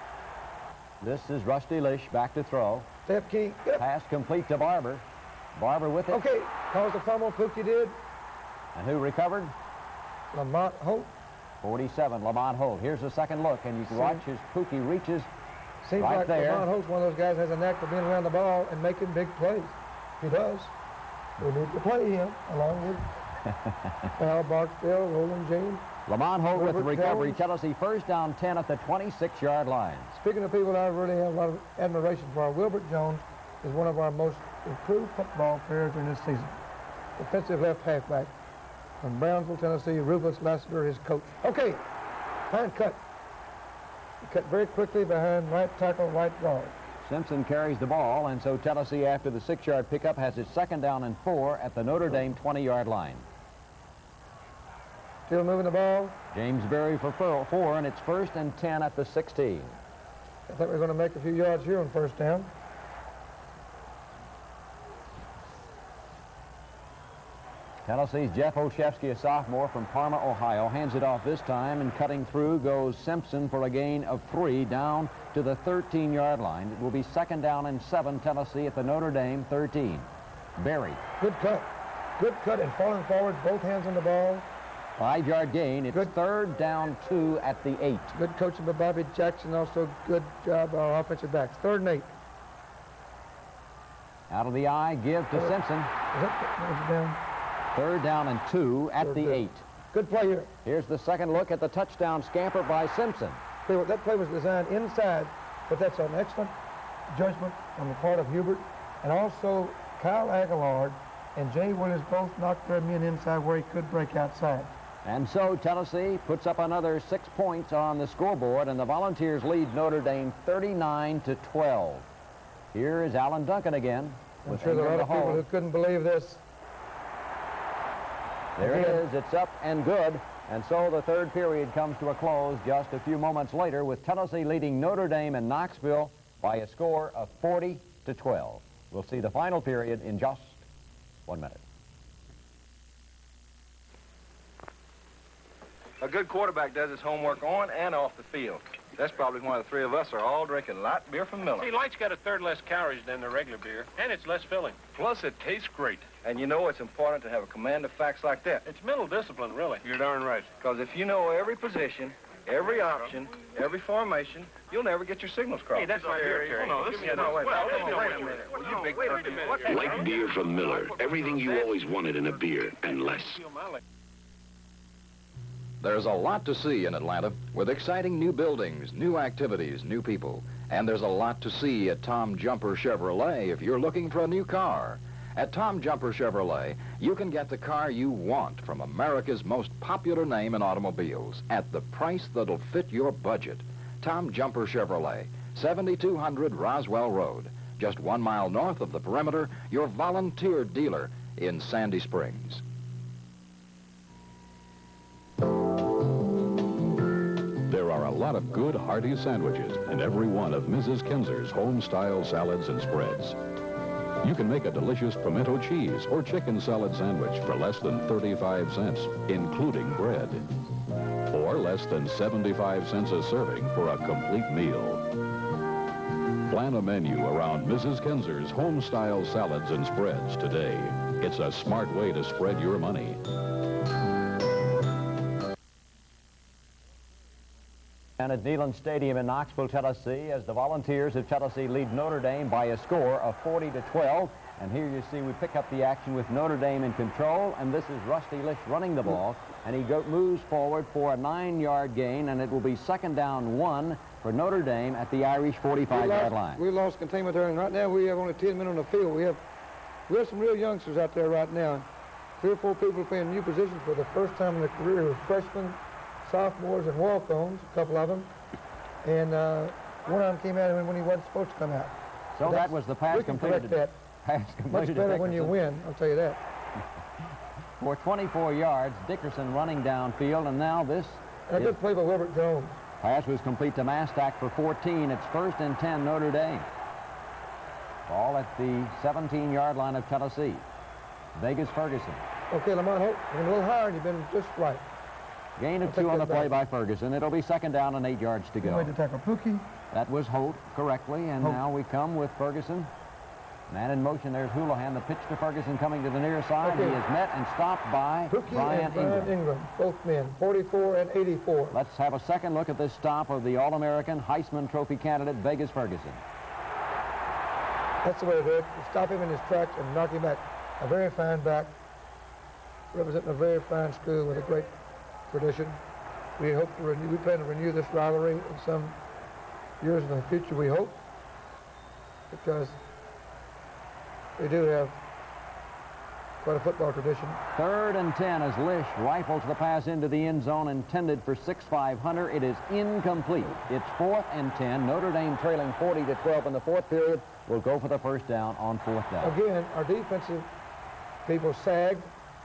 S3: This is Rusty Lish back to throw.
S4: Stay up, Kenny. Get up.
S3: Pass complete to Barber. Barber with it.
S4: Okay, calls the fumble. Pookie did.
S3: And who recovered?
S4: Lamont Holt.
S3: forty-seven, Lamont Holt. Here's the second look, and you can watch as Pookie reaches
S4: Seems
S3: right
S4: like
S3: there.
S4: Lamont Holt's one of those guys who has a knack for being around the ball and making big plays. He does. We need to play him along with Al Barksdale, Roland James.
S3: Lamont Holt with the
S4: Robert
S3: recovery.
S4: Jones.
S3: Tennessee first down ten at the twenty-six-yard line.
S4: Speaking of people that I really have a lot of admiration for, Wilbert Jones is one of our most improved football players during this season. Defensive left halfback from Brownsville, Tennessee. Rufus Lassiter, his coach. Okay, fine cut. He cut very quickly behind right tackle, right guard.
S3: Simpson carries the ball, and so Tennessee, after the six-yard pickup, has its second down and four at the Notre Dame twenty-yard line.
S4: Still moving the ball.
S3: James Berry for four, four, and it's first and ten at the sixteen.
S4: I think we're going to make a few yards here on first down.
S3: Tennessee's Jeff Olszewski, a sophomore from Parma, Ohio, hands it off this time, and cutting through goes Simpson for a gain of three down to the thirteen-yard line. It will be second down and seven, Tennessee at the Notre Dame thirteen. Berry.
S4: Good cut. Good cut and falling forward, both hands on the ball.
S3: Five-yard gain. It's
S4: Good.
S3: third down two at the eight.
S4: Good coaching by Bobby Jackson. Also good job by our offensive backs. Third and eight.
S3: Out of the eye, give to Simpson.
S4: Is that down?
S3: Third down and two at
S4: Good,
S3: the
S4: good.
S3: eight.
S4: Good play here.
S3: Here's the second look at the touchdown scamper by Simpson.
S4: That play was designed inside, but that's an excellent judgment on the part of Hubert. And also, Kyle Aguilar and Jay Williams both knocked their men inside where he could break outside.
S3: And so Tennessee puts up another six points on the scoreboard, and the Volunteers lead Notre Dame thirty-nine to twelve. Here is Alan Duncan again.
S4: I'm sure there are a lot of people who couldn't believe this.
S3: There it is. It's up and good. And so the third period comes to a close just a few moments later with Tennessee leading Notre Dame in Knoxville by a score of forty to twelve. We'll see the final period in just one minute.
S11: A good quarterback does his homework on and off the field. That's probably why the three of us are all drinking light beer from Miller.
S14: See, light's got a third less calories than the regular beer, and it's less filling.
S11: Plus, it tastes great. And you know it's important to have a command of facts like that.
S14: It's mental discipline, really.
S11: You're darn right. Because if you know every position, every option, every formation, you'll never get your signals crossed.
S14: Hey, that's my beer, Terry.
S11: No, this is not. Wait,
S14: well,
S11: wait,
S14: wait,
S11: wait
S14: wait
S11: a minute. Well, you big
S14: wait a
S11: turkey.
S14: minute.
S11: What the-
S13: Light beer from Miller. Everything you always wanted in a beer, and less.
S15: There's a lot to see in Atlanta with exciting new buildings, new activities, new people. And there's a lot to see at Tom Jumper Chevrolet if you're looking for a new car. At Tom Jumper Chevrolet, you can get the car you want from America's most popular name in automobiles at the price that'll fit your budget. Tom Jumper Chevrolet, seventy-two hundred Roswell Road, just one mile north of the perimeter, your volunteer dealer in Sandy Springs.
S1: There are a lot of good, hearty sandwiches in every one of Missus Kinzer's home-style salads and spreads. You can make a delicious pimento cheese or chicken salad sandwich for less than thirty-five cents, including bread. Or less than seventy-five cents a serving for a complete meal. Plan a menu around Missus Kinzer's home-style salads and spreads today. It's a smart way to spread your money.
S3: And at Neyland Stadium in Knoxville, Tennessee, as the Volunteers of Tennessee lead Notre Dame by a score of forty to twelve. And here you see we pick up the action with Notre Dame in control, and this is Rusty Lish running the ball, and he go, moves forward for a nine-yard gain, and it will be second down one for Notre Dame at the Irish forty-five-yard line.
S4: We lost containment there, and right now we have only ten men on the field. We have, we have some real youngsters out there right now. Three or four people playing new positions for the first time in their career, freshmen, sophomores, and walk-ons, a couple of them. And uh, one of them came out when he wasn't supposed to come out.
S3: So that was the pass
S4: we can
S3: completed.
S4: correct that.
S3: Pass completed
S4: Much better when you
S3: Dickerson.
S4: win, I'll tell you that.
S3: For twenty-four yards, Dickerson running downfield, and now this
S4: And a good play by Wilbert Jones.
S3: pass was complete to Mastak for fourteen. It's first and ten Notre Dame. Ball at the seventeen-yard line of Tennessee. Vegas Ferguson.
S4: Okay, Lamont Holt, you're a little higher, and you've been just right.
S3: Gain of
S4: I'll
S3: two
S4: take
S3: on the
S4: that
S3: play
S4: back.
S3: by Ferguson. It'll be second down and eight yards to
S4: You
S3: go.
S4: made the tackle. Pookie.
S3: That was Holt correctly, and
S4: Holt.
S3: now we come with Ferguson. Man in motion, there's Houlihan. The pitch to Ferguson coming to the near side.
S4: Okay.
S3: He is met and stopped by
S4: Pookie
S3: Brian
S4: and Brian
S3: Ingram.
S4: Ingram, both men, forty-four and eighty-four.
S3: Let's have a second look at this stop of the All-American Heisman Trophy candidate, Vegas Ferguson.
S4: That's the way to do it. You stop him in his tracks and knock him back. A very fine back, representing a very fine school with a great tradition. We hope to renew, we plan to renew this rivalry in some years in the future, we hope, because we do have quite a football tradition.
S3: Third and ten as Lish rifles the pass into the end zone intended for six five Hunter. It is incomplete. It's fourth and ten. Notre Dame trailing forty to twelve in the fourth period. Will go for the first down on fourth down.
S4: Again, our defensive people sagged,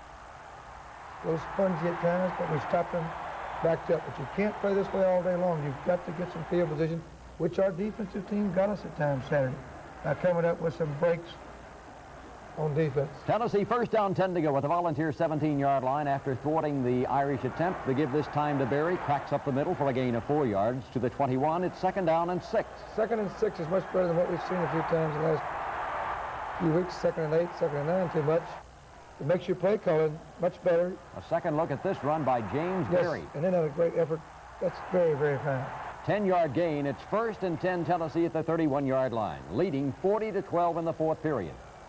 S4: a little spongy at times, but we stopped them, backed up. But you can't play this way all day long. You've got to get some field position, which our defensive team got us at times Saturday, by coming up with some breaks on defense.
S3: Tennessee first down, ten to go with the Volunteer seventeen-yard line after thwarting the Irish attempt to give this time to Berry. Cracks up the middle for a gain of four yards to the twenty-one. It's second down and six.
S4: Second and six is much better than what we've seen a few times in the last few weeks. Second and eight, second and nine too much. It makes your play calling much better.
S3: A second look at this run by James
S4: Yes,
S3: Berry.
S4: and then a great effort. That's very, very fine.
S3: ten-yard gain. It's first and ten Tennessee at the thirty-one-yard line, leading forty to twelve in the fourth period.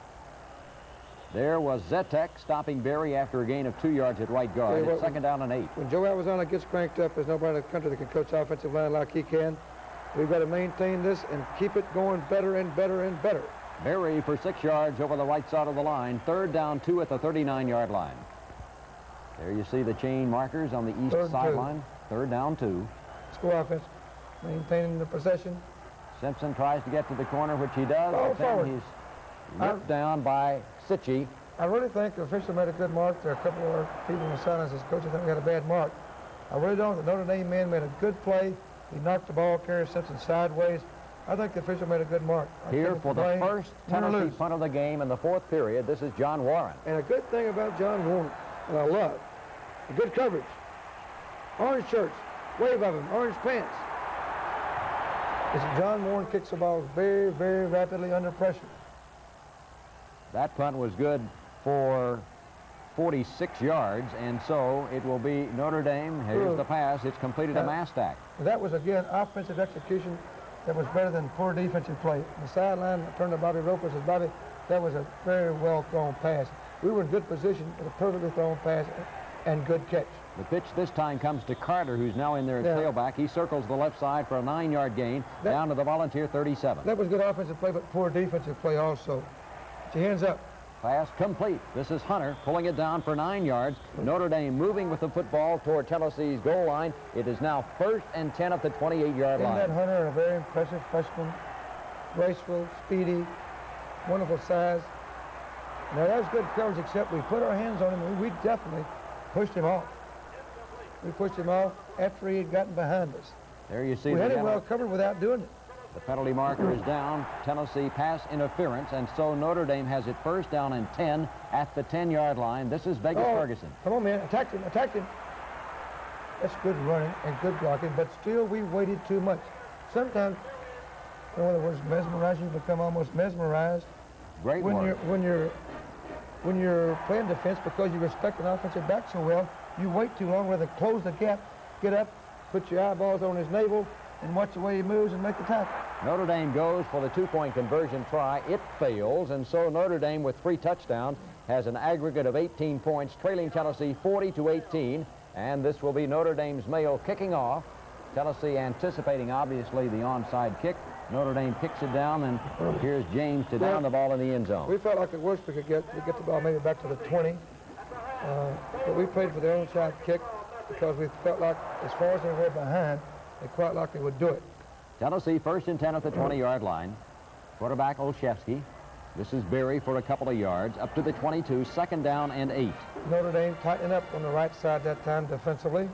S3: There was Zetek stopping Berry after a gain of two yards at right guard.
S4: Hey,
S3: It's second down and eight.
S4: When Joe Arizona gets cranked up, there's nobody in the country that can coach offensive line like he can. We've got to maintain this and keep it going better and better and better.
S3: Berry for six yards over the right side of the line. Third down, two at the thirty-nine-yard line. There you see the chain markers on the east
S4: Third
S3: sideline. Third down, two.
S4: Score offense, maintaining the possession.
S3: Simpson tries to get to the corner, which he does.
S4: Oh,
S3: but then
S4: forward.
S3: he's ripped down by Sitchie.
S4: I really think the official made a good mark. There are a couple of people in the silence as coach. I think we had a bad mark. I really don't. The Notre Dame man made a good play. He knocked the ball carrier Simpson sideways. I think the official made a good mark. I
S3: Here for the
S4: blame,
S3: first Tennessee punt of the game in the fourth period, this is John Warren.
S4: And a good thing about John Warren, and I love, the good coverage. Orange shirts, wave of him, orange pants. Is that John Warren kicks the ball very, very rapidly under pressure.
S3: That punt was good for forty-six yards, and so it will be Notre Dame. Here's the pass. It's completed a mass stack.
S4: That was, again, offensive execution that was better than poor defensive play. The sideline turned to Bobby Roper, says, Bobby, that was a very well thrown pass. We were in good position with a perfectly thrown pass and good catch.
S3: The pitch this time comes to Carter, who's now in there at
S4: Yeah.
S3: tailback. He circles the left side for a nine-yard gain
S4: That-
S3: down to the Volunteer thirty-seven.
S4: That was good offensive play, but poor defensive play also. Get your hands up.
S3: Pass complete. This is Hunter pulling it down for nine yards. Notre Dame moving with the football toward Tennessee's goal line. It is now first and ten at the twenty-eight-yard
S4: Isn't
S3: line.
S4: that Hunter a very impressive freshman? Graceful, speedy, wonderful size. Now, that was good coverage, except we put our hands on him, and we definitely pushed him off. We pushed him off after he had gotten behind us.
S3: There you see
S4: We
S3: the
S4: had him
S3: yellow-
S4: well covered without doing it.
S3: The penalty marker is down. Tennessee pass interference, and so Notre Dame has it first down and ten at the ten-yard line. This is Vegas
S4: Oh,
S3: Ferguson.
S4: Come on, man. Attack him. Attack him. That's good running and good blocking, but still we waited too much. Sometimes, in other words, mesmerizing, you become almost mesmerized.
S3: Great
S4: when
S3: work.
S4: you're when you're when you're playing defense because you respect an offensive back so well, you wait too long rather than close the gap, get up, put your eyeballs on his navel, and watch the way he moves and make the tackle.
S3: Notre Dame goes for the two-point conversion try. It fails, and so Notre Dame, with three touchdowns, has an aggregate of eighteen points, trailing Tennessee forty to eighteen, and this will be Notre Dame's male kicking off. Tennessee anticipating, obviously, the onside kick. Notre Dame kicks it down, and here's James to down the ball in the end zone.
S4: We felt like the worst we could get, we get the ball maybe back to the twenty, uh, but we played for the onside kick because we felt like, as far as they were behind, they quite likely would do it.
S3: Tennessee first and ten at the twenty-yard line. Quarterback Olszewski. This is Berry for a couple of yards. Up to the twenty-two, second down and eight.
S4: Notre Dame tightening up on the right side that time defensively.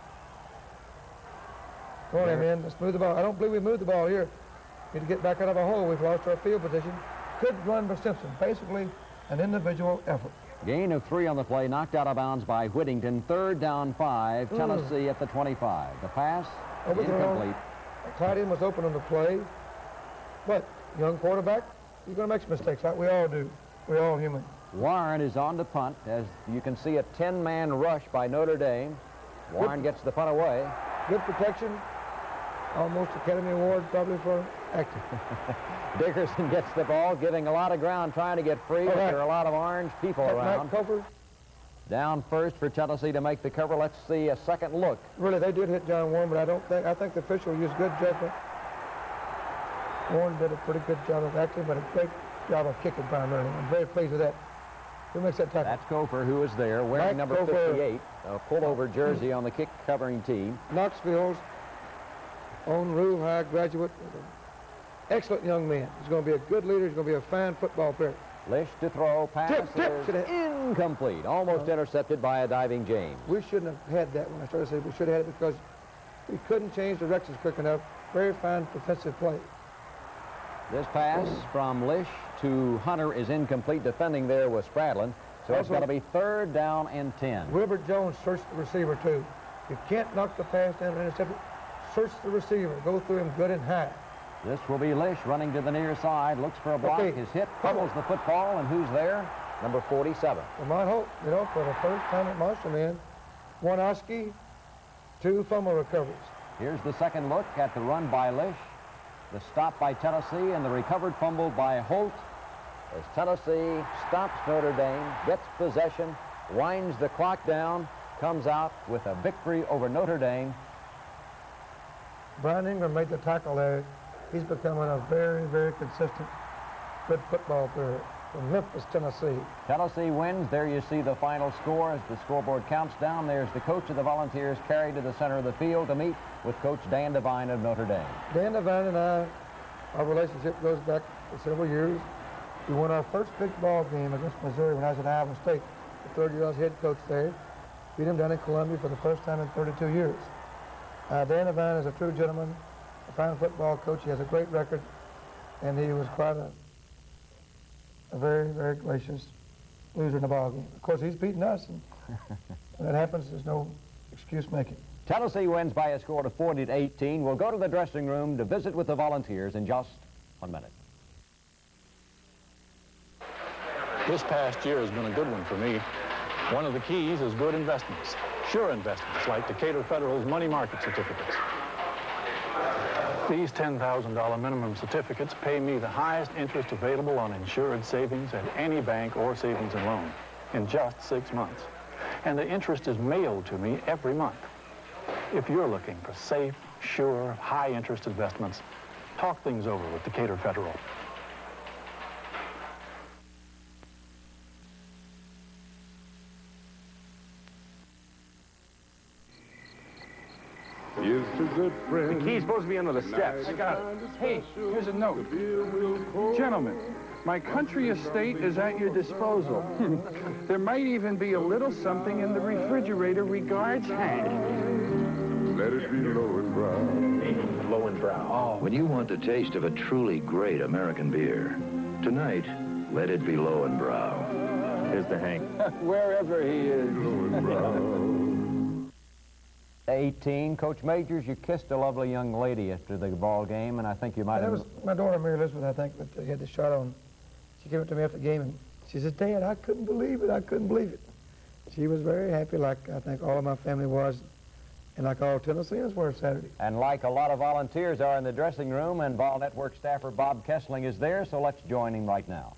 S4: Come on, man. Let's move the ball. I don't believe we moved the ball here. Need to get back out of a hole. We've lost our field position. Good run by Simpson. Basically, an individual effort.
S3: Gain of three on the play, knocked out of bounds by Whittington. Third down five,
S4: Mm.
S3: Tennessee at the twenty-five. The pass,
S4: Overthrown.
S3: incomplete.
S4: Tight end was open on the play. But, young quarterback, you're going to make some mistakes. Like we all do. We're all human.
S3: Warren is on to punt. As you can see, a ten-man rush by Notre Dame. Warren gets the punt away.
S4: Good protection. Almost Academy Award probably for acting.
S3: Dickerson gets the ball, giving a lot of ground, trying to get free, but
S4: right.
S3: there are a lot of orange people
S4: That
S3: around.
S4: Matt cover.
S3: Down first for Tennessee to make the cover. Let's see a second look.
S4: Really, they did hit John Warren, but I don't think, I think the official used good judgment. Warren did a pretty good job of acting, but a great job of kicking by Notre Dame. I'm very pleased with that. Who makes that tackle?
S3: That's Kofer, who is there, wearing
S4: Mike
S3: number
S4: Kofer.
S3: fifty-eight, a pullover jersey on the kick covering team.
S4: Knoxville's own Rule High graduate. Excellent young man. He's going to be a good leader. He's going to be a fine football player.
S3: Lish to throw, pass
S4: Tip, tip.
S3: is
S4: Should have-
S3: incomplete, almost intercepted by a diving James.
S4: We shouldn't have had that when I started to say we should have had it because we couldn't change directions quick enough. Very fine defensive play.
S3: This pass from Lish to Hunter is incomplete. Defending there was Spradlin, so it's
S4: Also-
S3: going to be third down and ten.
S4: Wilbert Jones searched the receiver, too. You can't knock the pass down and intercept it. Search the receiver. Go through him good and high.
S3: This will be Lish running to the near side, looks for a block,
S4: Okay.
S3: is hit, fumbles the football, and who's there? Number forty-seven.
S4: Lamont Holt, you know, for the first time at Marshallman, one Oski, two fumble recoveries.
S3: Here's the second look at the run by Lish, the stop by Tennessee, and the recovered fumble by Holt. as Tennessee stops Notre Dame, gets possession, winds the clock down, comes out with a victory over Notre Dame.
S4: Brian Ingram made the tackle there. He's becoming a very, very consistent, good football player from Memphis, Tennessee.
S3: Tennessee wins. There you see the final score as the scoreboard counts down. There's the coach of the Volunteers carried to the center of the field to meet with Coach Dan Devine of Notre Dame.
S4: Dan Devine and I, our relationship goes back for several years. We won our first big ball game against Missouri when I was at Iowa State. The third year I was head coach there. Beat him down in Columbia for the first time in thirty-two years. Uh, Dan Devine is a true gentleman, a fine football coach. He has a great record, and he was quite a, a very, very gracious loser in the ball game. Of course, he's beaten us, and when that happens, there's no excuse making.
S3: Tennessee wins by a score of forty to eighteen. We'll go to the dressing room to visit with the Volunteers in just one minute.
S8: This past year has been a good one for me. One of the keys is good investments, sure investments, like Decatur Federal's money market certificates. These ten thousand dollar minimum certificates pay me the highest interest available on insured savings at any bank or savings and loan in just six months. And the interest is mailed to me every month. If you're looking for safe, sure, high-interest investments, talk things over with Decatur Federal.
S10: The key's supposed to be under the steps.
S16: I got it. Hey, here's a note. Gentlemen, my country estate is at your disposal. There might even be a little something in the refrigerator regards Hank.
S5: Let it be low and brown.
S10: Low and brown.
S5: Oh. When you want the taste of a truly great American beer, tonight, let it be low and brow.
S10: Here's the Hank.
S16: Wherever he is.
S5: Low and brown.
S3: eighteen. Coach Majors, you kissed a lovely young lady after the ball game, and I think you might
S4: That
S3: have...
S4: was my daughter, Mary Elizabeth, I think, that uh, had the shot on. She came up to me after the game, and she said, Dad, I couldn't believe it. I couldn't believe it. She was very happy, like I think all of my family was, and like all Tennesseans were Saturday.
S3: And like a lot of Volunteers are in the dressing room, and Vol Network staffer Bob Kessling is there, so let's join him right now.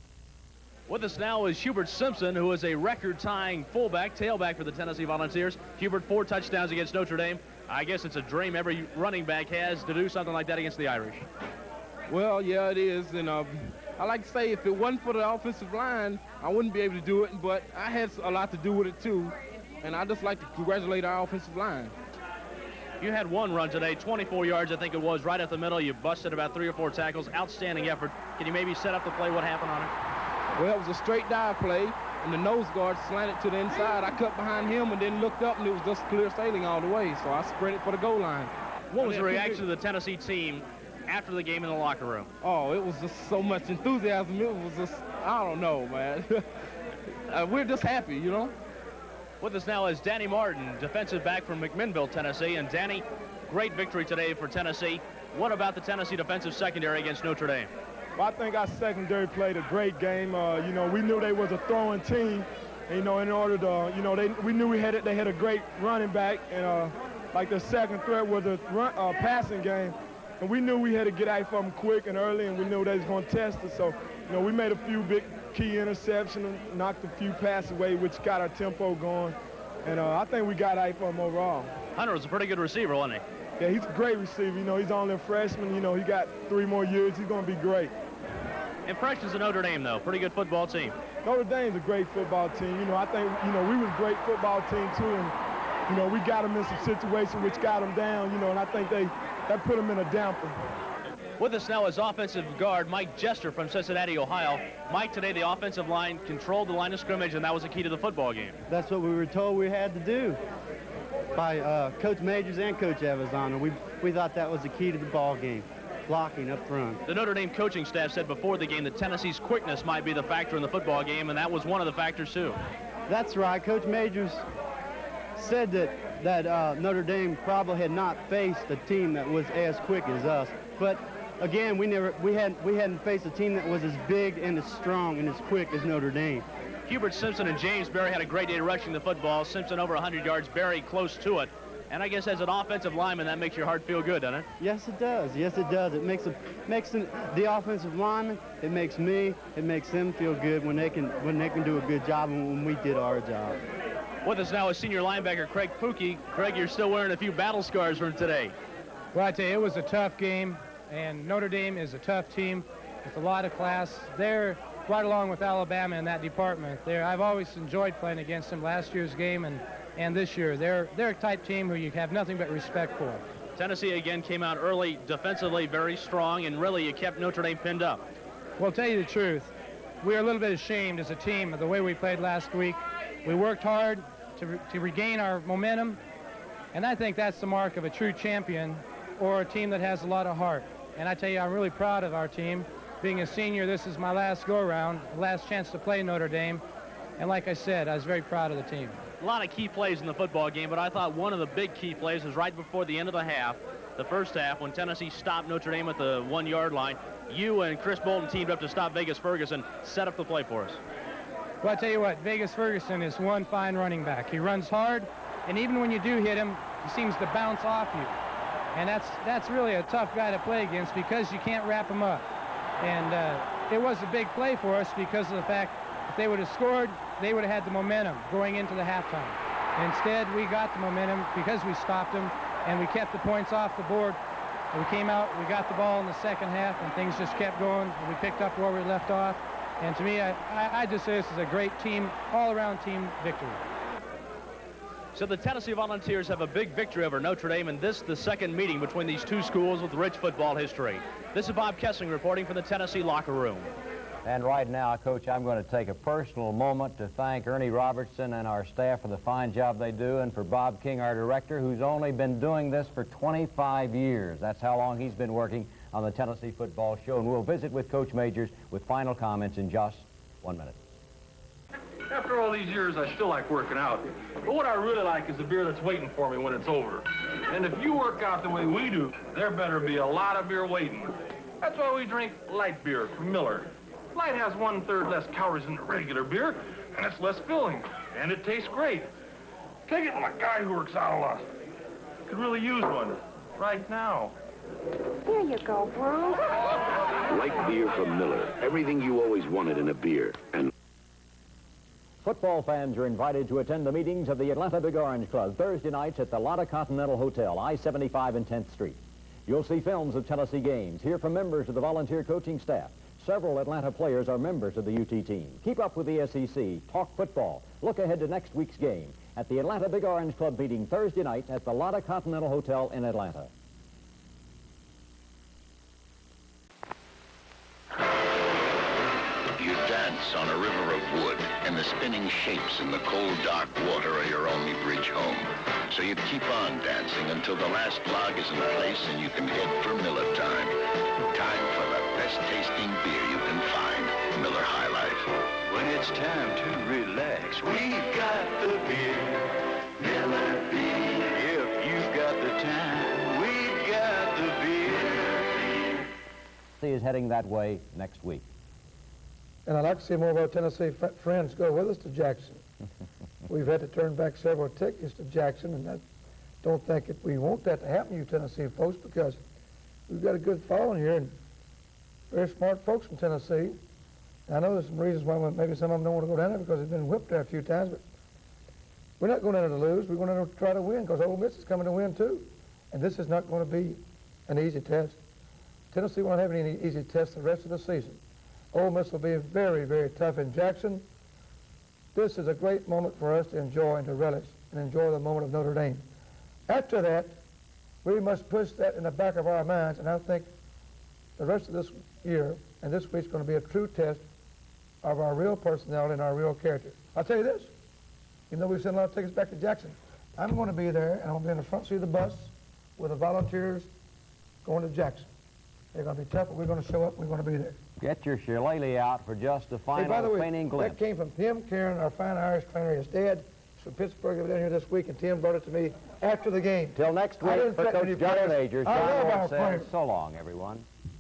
S17: With us now is Hubert Simpson, who is a record-tying fullback, tailback for the Tennessee Volunteers. Hubert, four touchdowns against Notre Dame. I guess it's a dream every running back has to do something like that against the Irish.
S18: Well, yeah, it is. And uh, I like to say if it wasn't for the offensive line, I wouldn't be able to do it. But I had a lot to do with it, too. And I just like to congratulate our offensive line.
S17: You had one run today, twenty-four yards, I think it was, right up the middle. You busted about three or four tackles. Outstanding effort. Can you maybe set up the play? What happened on it?
S18: Well, it was a straight dive play, and the nose guard slanted to the inside. I cut behind him and then looked up, and it was just clear sailing all the way, so I sprinted for the goal line.
S17: What was the reaction of the Tennessee team after the game in the locker room?
S18: Oh, it was just so much enthusiasm. It was just, I don't know, man. uh, we're just happy, you know?
S17: With us now is Danny Martin, defensive back from McMinnville, Tennessee. And Danny, great victory today for Tennessee. What about the Tennessee defensive secondary against Notre Dame?
S19: Well, I think our secondary played a great game. Uh, you know, we knew they was a throwing team. And, you know, in order to, you know, they we knew we had it. They had a great running back, and uh, like the second threat was a run, uh, passing game, and we knew we had to get out for them quick and early, and we knew they was going to test us. So, you know, we made a few big key interceptions, knocked a few passes away, which got our tempo going, and uh, I think we got out for them overall.
S17: Hunter was a pretty good receiver, wasn't he?
S19: Yeah, he's a great receiver. You know, he's only a freshman. You know, he got three more years. He's going to be great.
S17: Impressions of Notre Dame, though. Pretty good football team.
S19: Notre Dame's a great football team. You know, I think, you know, we was a great football team, too. And, you know, we got them in some situations which got them down, you know, and I think they, that put them in a damper.
S17: With us now is offensive guard Mike Jester from Cincinnati, Ohio. Mike, today the offensive line controlled the line of scrimmage, and that was the key to the football game.
S20: That's what we were told we had to do by uh, Coach Majors and Coach Evazano. We, we thought that was the key to the ball game. Blocking up front.
S17: The Notre Dame coaching staff said before the game that Tennessee's quickness might be the factor in the football game, and that was one of the factors too.
S20: That's right. Coach Majors said that that uh, Notre Dame probably had not faced a team that was as quick as us. But again, we never we had we hadn't faced a team that was as big and as strong and as quick as Notre Dame.
S17: Hubert Simpson and James Berry had a great day rushing the football. Simpson over one hundred yards, Berry close to it. And I guess as an offensive lineman, that makes your heart feel good, doesn't it?
S20: Yes, it does. Yes, it does. It makes, a, makes the, the offensive lineman, it makes me, it makes them feel good when they can, when they can do a good job and when we did our job.
S17: With us now is senior linebacker Craig Pookie. Craig, you're still wearing a few battle scars from today.
S21: Well, I tell you, it was a tough game, and Notre Dame is a tough team with a lot of class. They're right along with Alabama in that department. They're, I've always enjoyed playing against them last year's game and, and this year. They're, they're a type team who you have nothing but respect for.
S17: Tennessee again came out early, defensively very strong, and really you kept Notre Dame pinned up.
S21: Well, tell you the truth, we're a little bit ashamed as a team of the way we played last week. We worked hard to, re to regain our momentum, and I think that's the mark of a true champion or a team that has a lot of heart. And I tell you, I'm really proud of our team. Being a senior, this is my last go-around, last chance to play Notre Dame. And like I said, I was very proud of the team.
S17: A lot of key plays in the football game, but I thought one of the big key plays was right before the end of the half, the first half, when Tennessee stopped Notre Dame at the one-yard line. You and Chris Bolton teamed up to stop Vegas Ferguson. Set up the play for us.
S21: Well, I tell you what, Vegas Ferguson is one fine running back. He runs hard, and even when you do hit him, he seems to bounce off you. And that's, that's really a tough guy to play against because you can't wrap him up. And uh, it was a big play for us because of the fact if they would have scored, they would have had the momentum going into the halftime. Instead, we got the momentum because we stopped them, and we kept the points off the board. And we came out, we got the ball in the second half, and things just kept going, and we picked up where we left off. And to me, I, I, I just say this is a great team, all-around team victory.
S17: So the Tennessee Volunteers have a big victory over Notre Dame, and this the second meeting between these two schools with rich football history. This is Bob Kessling reporting from the Tennessee locker room.
S3: And right now, Coach, I'm going to take a personal moment to thank Ernie Robertson and our staff for the fine job they do, and for Bob King, our director, who's only been doing this for twenty-five years. That's how long he's been working on the Tennessee Football Show. And we'll visit with Coach Majors with final comments in just one minute.
S11: After all these years, I still like working out. But what I really like is the beer that's waiting for me when it's over. And if you work out the way we do, there better be a lot of beer waiting. That's why we drink light beer from Miller. Light has one-third less calories than the regular beer, and it's less filling, and it tastes great. Take it from a guy who works out a lot. Could really use one right now.
S12: Here you go, Bruce.
S13: Light beer from Miller. Everything you always wanted in a beer. And
S3: football fans are invited to attend the meetings of the Atlanta Big Orange Club Thursday nights at the Lotta Continental Hotel, I seventy-five and tenth Street. You'll see films of Tennessee games, hear from members of the volunteer coaching staff. Several Atlanta players are members of the U T team. Keep up with the S E C, talk football, look ahead to next week's game at the Atlanta Big Orange Club meeting Thursday night at the Lotta Continental Hotel in Atlanta.
S5: You dance on a river of wood, and the spinning shapes in the cold, dark water are your only bridge home. So you keep on dancing until the last log is in place and you can head for Miller time. Time for the best-tasting beer you can find, Miller High Life.
S6: When it's time to relax, we've got the beer, Miller beer. If you've got the time, we've got the beer.
S3: He is heading that way next week.
S4: And I'd like to see more of our Tennessee fr friends go with us to Jackson. We've had to turn back several tickets to Jackson, and I don't think that we want that to happen to you Tennessee folks, because we've got a good following here and very smart folks from Tennessee. And I know there's some reasons why maybe some of them don't want to go down there because they've been whipped there a few times, but we're not going down there to lose. We're going down there to try to win because Ole Miss is coming to win too. And this is not going to be an easy test. Tennessee won't have any easy tests the rest of the season. Ole Miss will be very, very tough in Jackson. This is a great moment for us to enjoy and to relish and enjoy the moment of Notre Dame. After that, we must push that in the back of our minds, and I think the rest of this year and this week's going to be a true test of our real personality and our real character. I'll tell you this, even though we sent a lot of tickets back to Jackson, I'm going to be there, and I'm going to be in the front seat of the bus with the volunteers going to Jackson. They're going to be tough, but we're going to show up, we're going to be there.
S3: Get your shillelagh out for just a final
S4: hey, by the way,
S3: fainting glimpse.
S4: That came from Tim Karen, our fine Irish trainer. His dad is from Pittsburgh. He was down here this week, and Tim brought it to me after the game.
S3: Till next week, for Coach Johnny Majors, John Ward says so long, everyone.